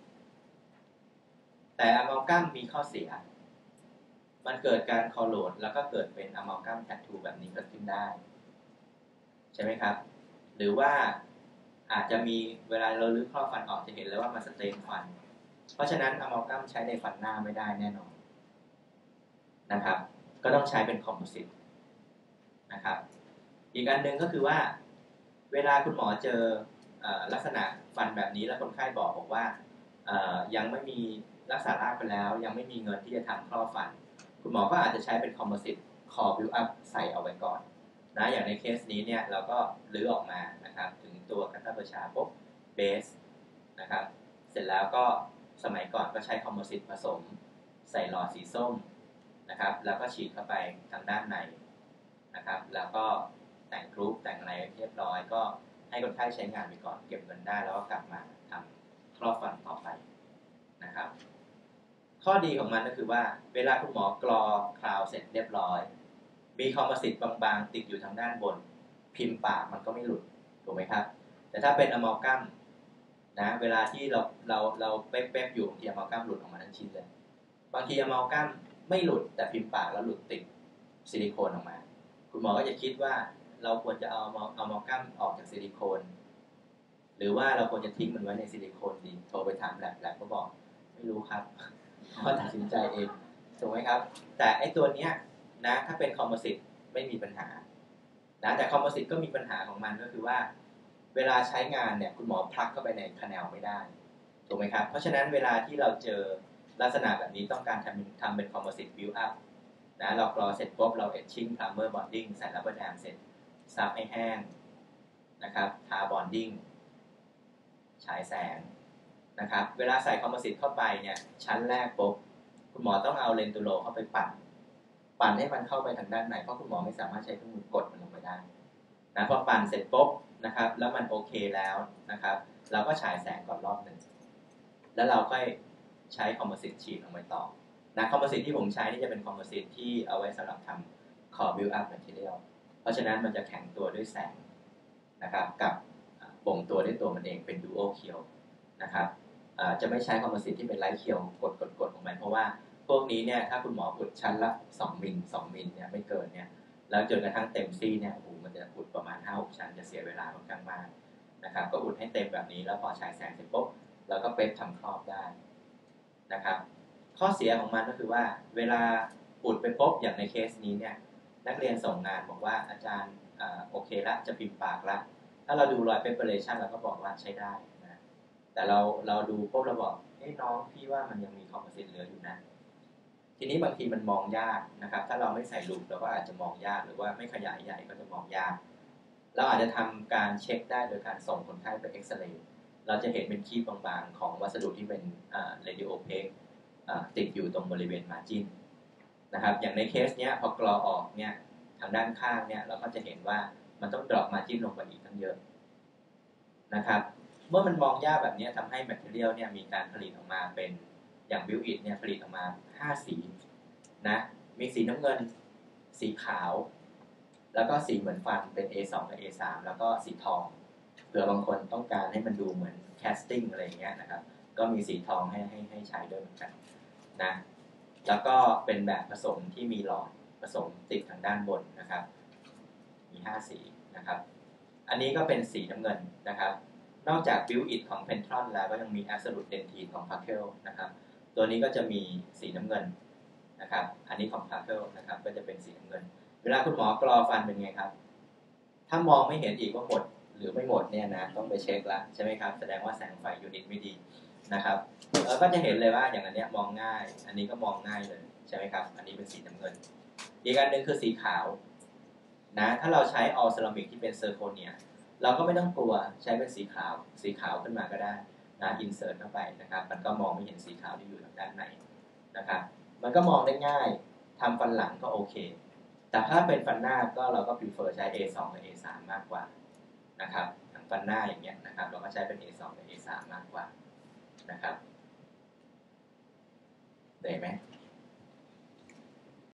แต่อะมัลกัมมีข้อเสียมันเกิดการคอโลดแล้วก็เกิดเป็นอะมัลกัมแทททูแบบนี้เกิดขึ้นได้ใช่ไหมครับหรือว่าอาจจะมีเวลาเราลื้อครอบฟันออกจะเห็นเลยว่ามันสเตนฟันเพราะฉะนั้นอะมัลกัมใช้ในฟันหน้าไม่ได้แน่นอนนะครับก็ต้องใช้เป็นคอมโพสิตนะครับอีกอันหนึ่งก็คือว่าเวลาคุณหมอเจอลักษณะฟันแบบนี้แล้วคนไข้บอกบอกว่ายังไม่มีรักษารากไปแล้วยังไม่มีเงินที่จะทำครอบฟันคุณหมอก็อาจจะใช้เป็นคอมโพสิตคอบิวอัพใส่เอาไว้ก่อนนะอย่างในเคสนี้เนี่ยเราก็ลื้อออกมานะครับถึงตัวคัตเตอร์ประชาปุ๊บเบสนะครับเสร็จแล้วก็สมัยก่อนก็ใช้คอมโพสิตผสมใส่หลอดสีส้มนะครับแล้วก็ฉีดเข้าไปทางด้านในนะครับแล้วก็แต่งกรุ๊ปแต่งอะไรเรียบร้อยก็ให้คนไข้ใช้งานไปก่อนเก็บเงินได้แล้วก็กลับมาทำครอบฟันต่อไปนะครับข้อดีของมันก็คือว่าเวลาคุณหมอกรอคราวเสร็จเรียบร้อยมีคอมโพสิตบางๆติดอยู่ทางด้านบนพิมพ์ปากมันก็ไม่หลุดถูกไหมครับแต่ถ้าเป็นอะมัลกัมนะเวลาที่เราเราเราเป๊ะๆอยู่บางทีอะมัลกัมหลุดออกมาทั้งชิ้นเลยบางทีอะมัลกัมไม่หลุดแต่พิมพ์ปากแล้วหลุดติดซิลิโคนออกมาคุณหมอก็จะคิดว่าเราควรจะเอาอะมัลกัมออกจากซิลิโคนหรือว่าเราควรจะทิ้งมันไว้ในซิลิโคนดีโทรไปถามแลบแลบก็บอกไม่รู้ครับก็ตัดสินใจเองถูกไหมครับแต่ไอ้ตัวเนี้ยนะถ้าเป็นคอมโพสิตไม่มีปัญหานะแต่คอมโพสิตก็มีปัญหาของมันก็คือว่าเวลาใช้งานเนี่ยคุณหมอพลักเข้าไปในคาแนลไม่ได้ถูกไหมครับเพราะฉะนั้นเวลาที่เราเจอลักษณะแบบนี้ต้องการทำทำเป็นคอมโพสิตบิวอัพนะเรากรอเสร็จปุ๊บเราเอชชิ่งพลัมเมอร์บอนดิ้งใส่รับประแดงเสร็จซับให้แห้งนะครับทาบอนดิ้งฉายแสงนะครับเวลาใส่คอมโพสิตเข้าไปเนี่ยชั้นแรกปุ๊บคุณหมอต้องเอาเลนตูโลเข้าไปปั่นปั่นให้มันเข้าไปทางด้านในเพราะคุณหมอไม่สามารถใช้เครื่องมือกดมันลงไปได้นะพอปั่นเสร็จปุ๊บนะครับแล้วมันโอเคแล้วนะครับเราก็ฉายแสงก่อนรอบหนึ่งแล้วเราก็ใช้คอมโพสิตฉีดลงไปต่อนะคอมโพสิตที่ผมใช้นี่จะเป็นคอมโพสิตที่เอาไว้สำหรับทำ core build up material ราะฉะนั้นมันจะแข็งตัวด้วยแสงนะครับกับบ่งตัวด้วยตัวมันเองเป็นดูโอเคียวนะครับจะไม่ใช้คอมโพสิตที่เป็นไลท์เคียวกดกดกดของมันเพราะว่าพวกนี้เนี่ยถ้าคุณหมออุดชั้นละสองมิลสองมิลเนี่ยไม่เกินเนี่ยแล้วจนกระทั่งเต็มซี่เนี่ยโอ้โหมันจะอุดประมาณ ห้าหก ชั้นจะเสียเวลาค่อนข้างมากนะครับก็อุดให้เต็มแบบนี้แล้วพอฉายแสงเสร็จปุ๊บแล้วก็เป๊ปทำครอบได้นะครับข้อเสียของมันก็คือว่าเวลาอุดไปปุ๊บอย่างในเคสนี้เนี่ยนักเรียนส่งงานบอกว่าอาจารย์โอเคละจะปิดปากละถ้าเราดูรอยเปเปอเรชันเราก็บอกว่าใช้ได้นะแต่เราเราดูปุ๊บเราบอกเฮ้ยน้องพี่ว่ามันยังมีคอมโพสิตเหลืออยู่นะทีนี้บางทีมันมองยากนะครับถ้าเราไม่ใส่ลูปเราก็อาจจะมองยากหรือว่าไม่ขยายใหญ่ก็จะมองยากเราอาจจะทำการเช็คได้โดยการส่งคนไข้ไปเอ็กซเรย์เราจะเห็นเป็นคีบบางๆของวัสดุที่เป็นเรดิโอเพกติดอยู่ตรงบริเวณมาร์จิ้นนะครับอย่างในเคสเนี้ยพอกรอออกเนี่ยทางด้านข้างเนี่ยเราก็จะเห็นว่ามันต้องดรอปมาร์จิ้นลงไปอีกตั้งเยอะนะครับเมื่อมันมองยากแบบนี้ทำให้แมทเทียลเนี่ยมีการผลิตออกมาเป็นอย่างบิวอิทเนี่ยผลิตออกมาห้าสีนะมีสีน้ำเงินสีขาวแล้วก็สีเหมือนฟันเป็น เอ สอง กับ เอ สาม แล้วก็สีทองเผื่อบางคนต้องการให้มันดูเหมือนแคสติ้งอะไรอย่างเงี้ยนะครับก็มีสีทองให้ให้ให้ใช้ด้วยเหมือนกันนะแล้วก็เป็นแบบผสมที่มีหลอดผสมติดทางด้านบนนะครับมีห้าสีนะครับอันนี้ก็เป็นสีน้ำเงินนะครับนอกจากบิวอิทของเพนทรอนแล้วก็ยังมี Absolute Dentine ของ Parkel นะครับตัวนี้ก็จะมีสีน้ำเงินนะครับอันนี้ของ Parkel นะครับก็จะเป็นสีน้ำเงินเวลาคุณหมอกรอฟันเป็นไงครับถ้ามองไม่เห็นอีกว่าหมดหรือไม่หมดเนี่ยนะต้องไปเช็คละใช่ไหมครับแสดงว่าแสงไฟยูนิตไม่ดีนะครับเราก็จะเห็นเลยว่าอย่างอันนี้มองง่ายอันนี้ก็มองง่ายเลยใช่ไหมครับอันนี้เป็นสีน้ำเงินอีกอันหนึ่งคือสีขาวนะถ้าเราใช้ออลเซรามิกที่เป็นเซอร์โคเนียเราก็ไม่ต้องกลัวใช้เป็นสีขาวสีขาวขึ้นมาก็ได้นะอินเสิร์ตเข้าไปนะครับมันก็มองไม่เห็นสีขาวที่อยู่ทางด้านในนะครับมันก็มองได้ง่ายทำฟันหลังก็โอเคแต่ถ้าเป็นฟันหน้าก็เราก็ prefer ใช้ เอ สอง กับ เอ สาม มากกว่านะครับอย่างฟันหน้าอย่างเงี้ยนะครับเราก็ใช้เป็น เอ สอง กับ เอ สาม มากกว่านะครับได้ไหม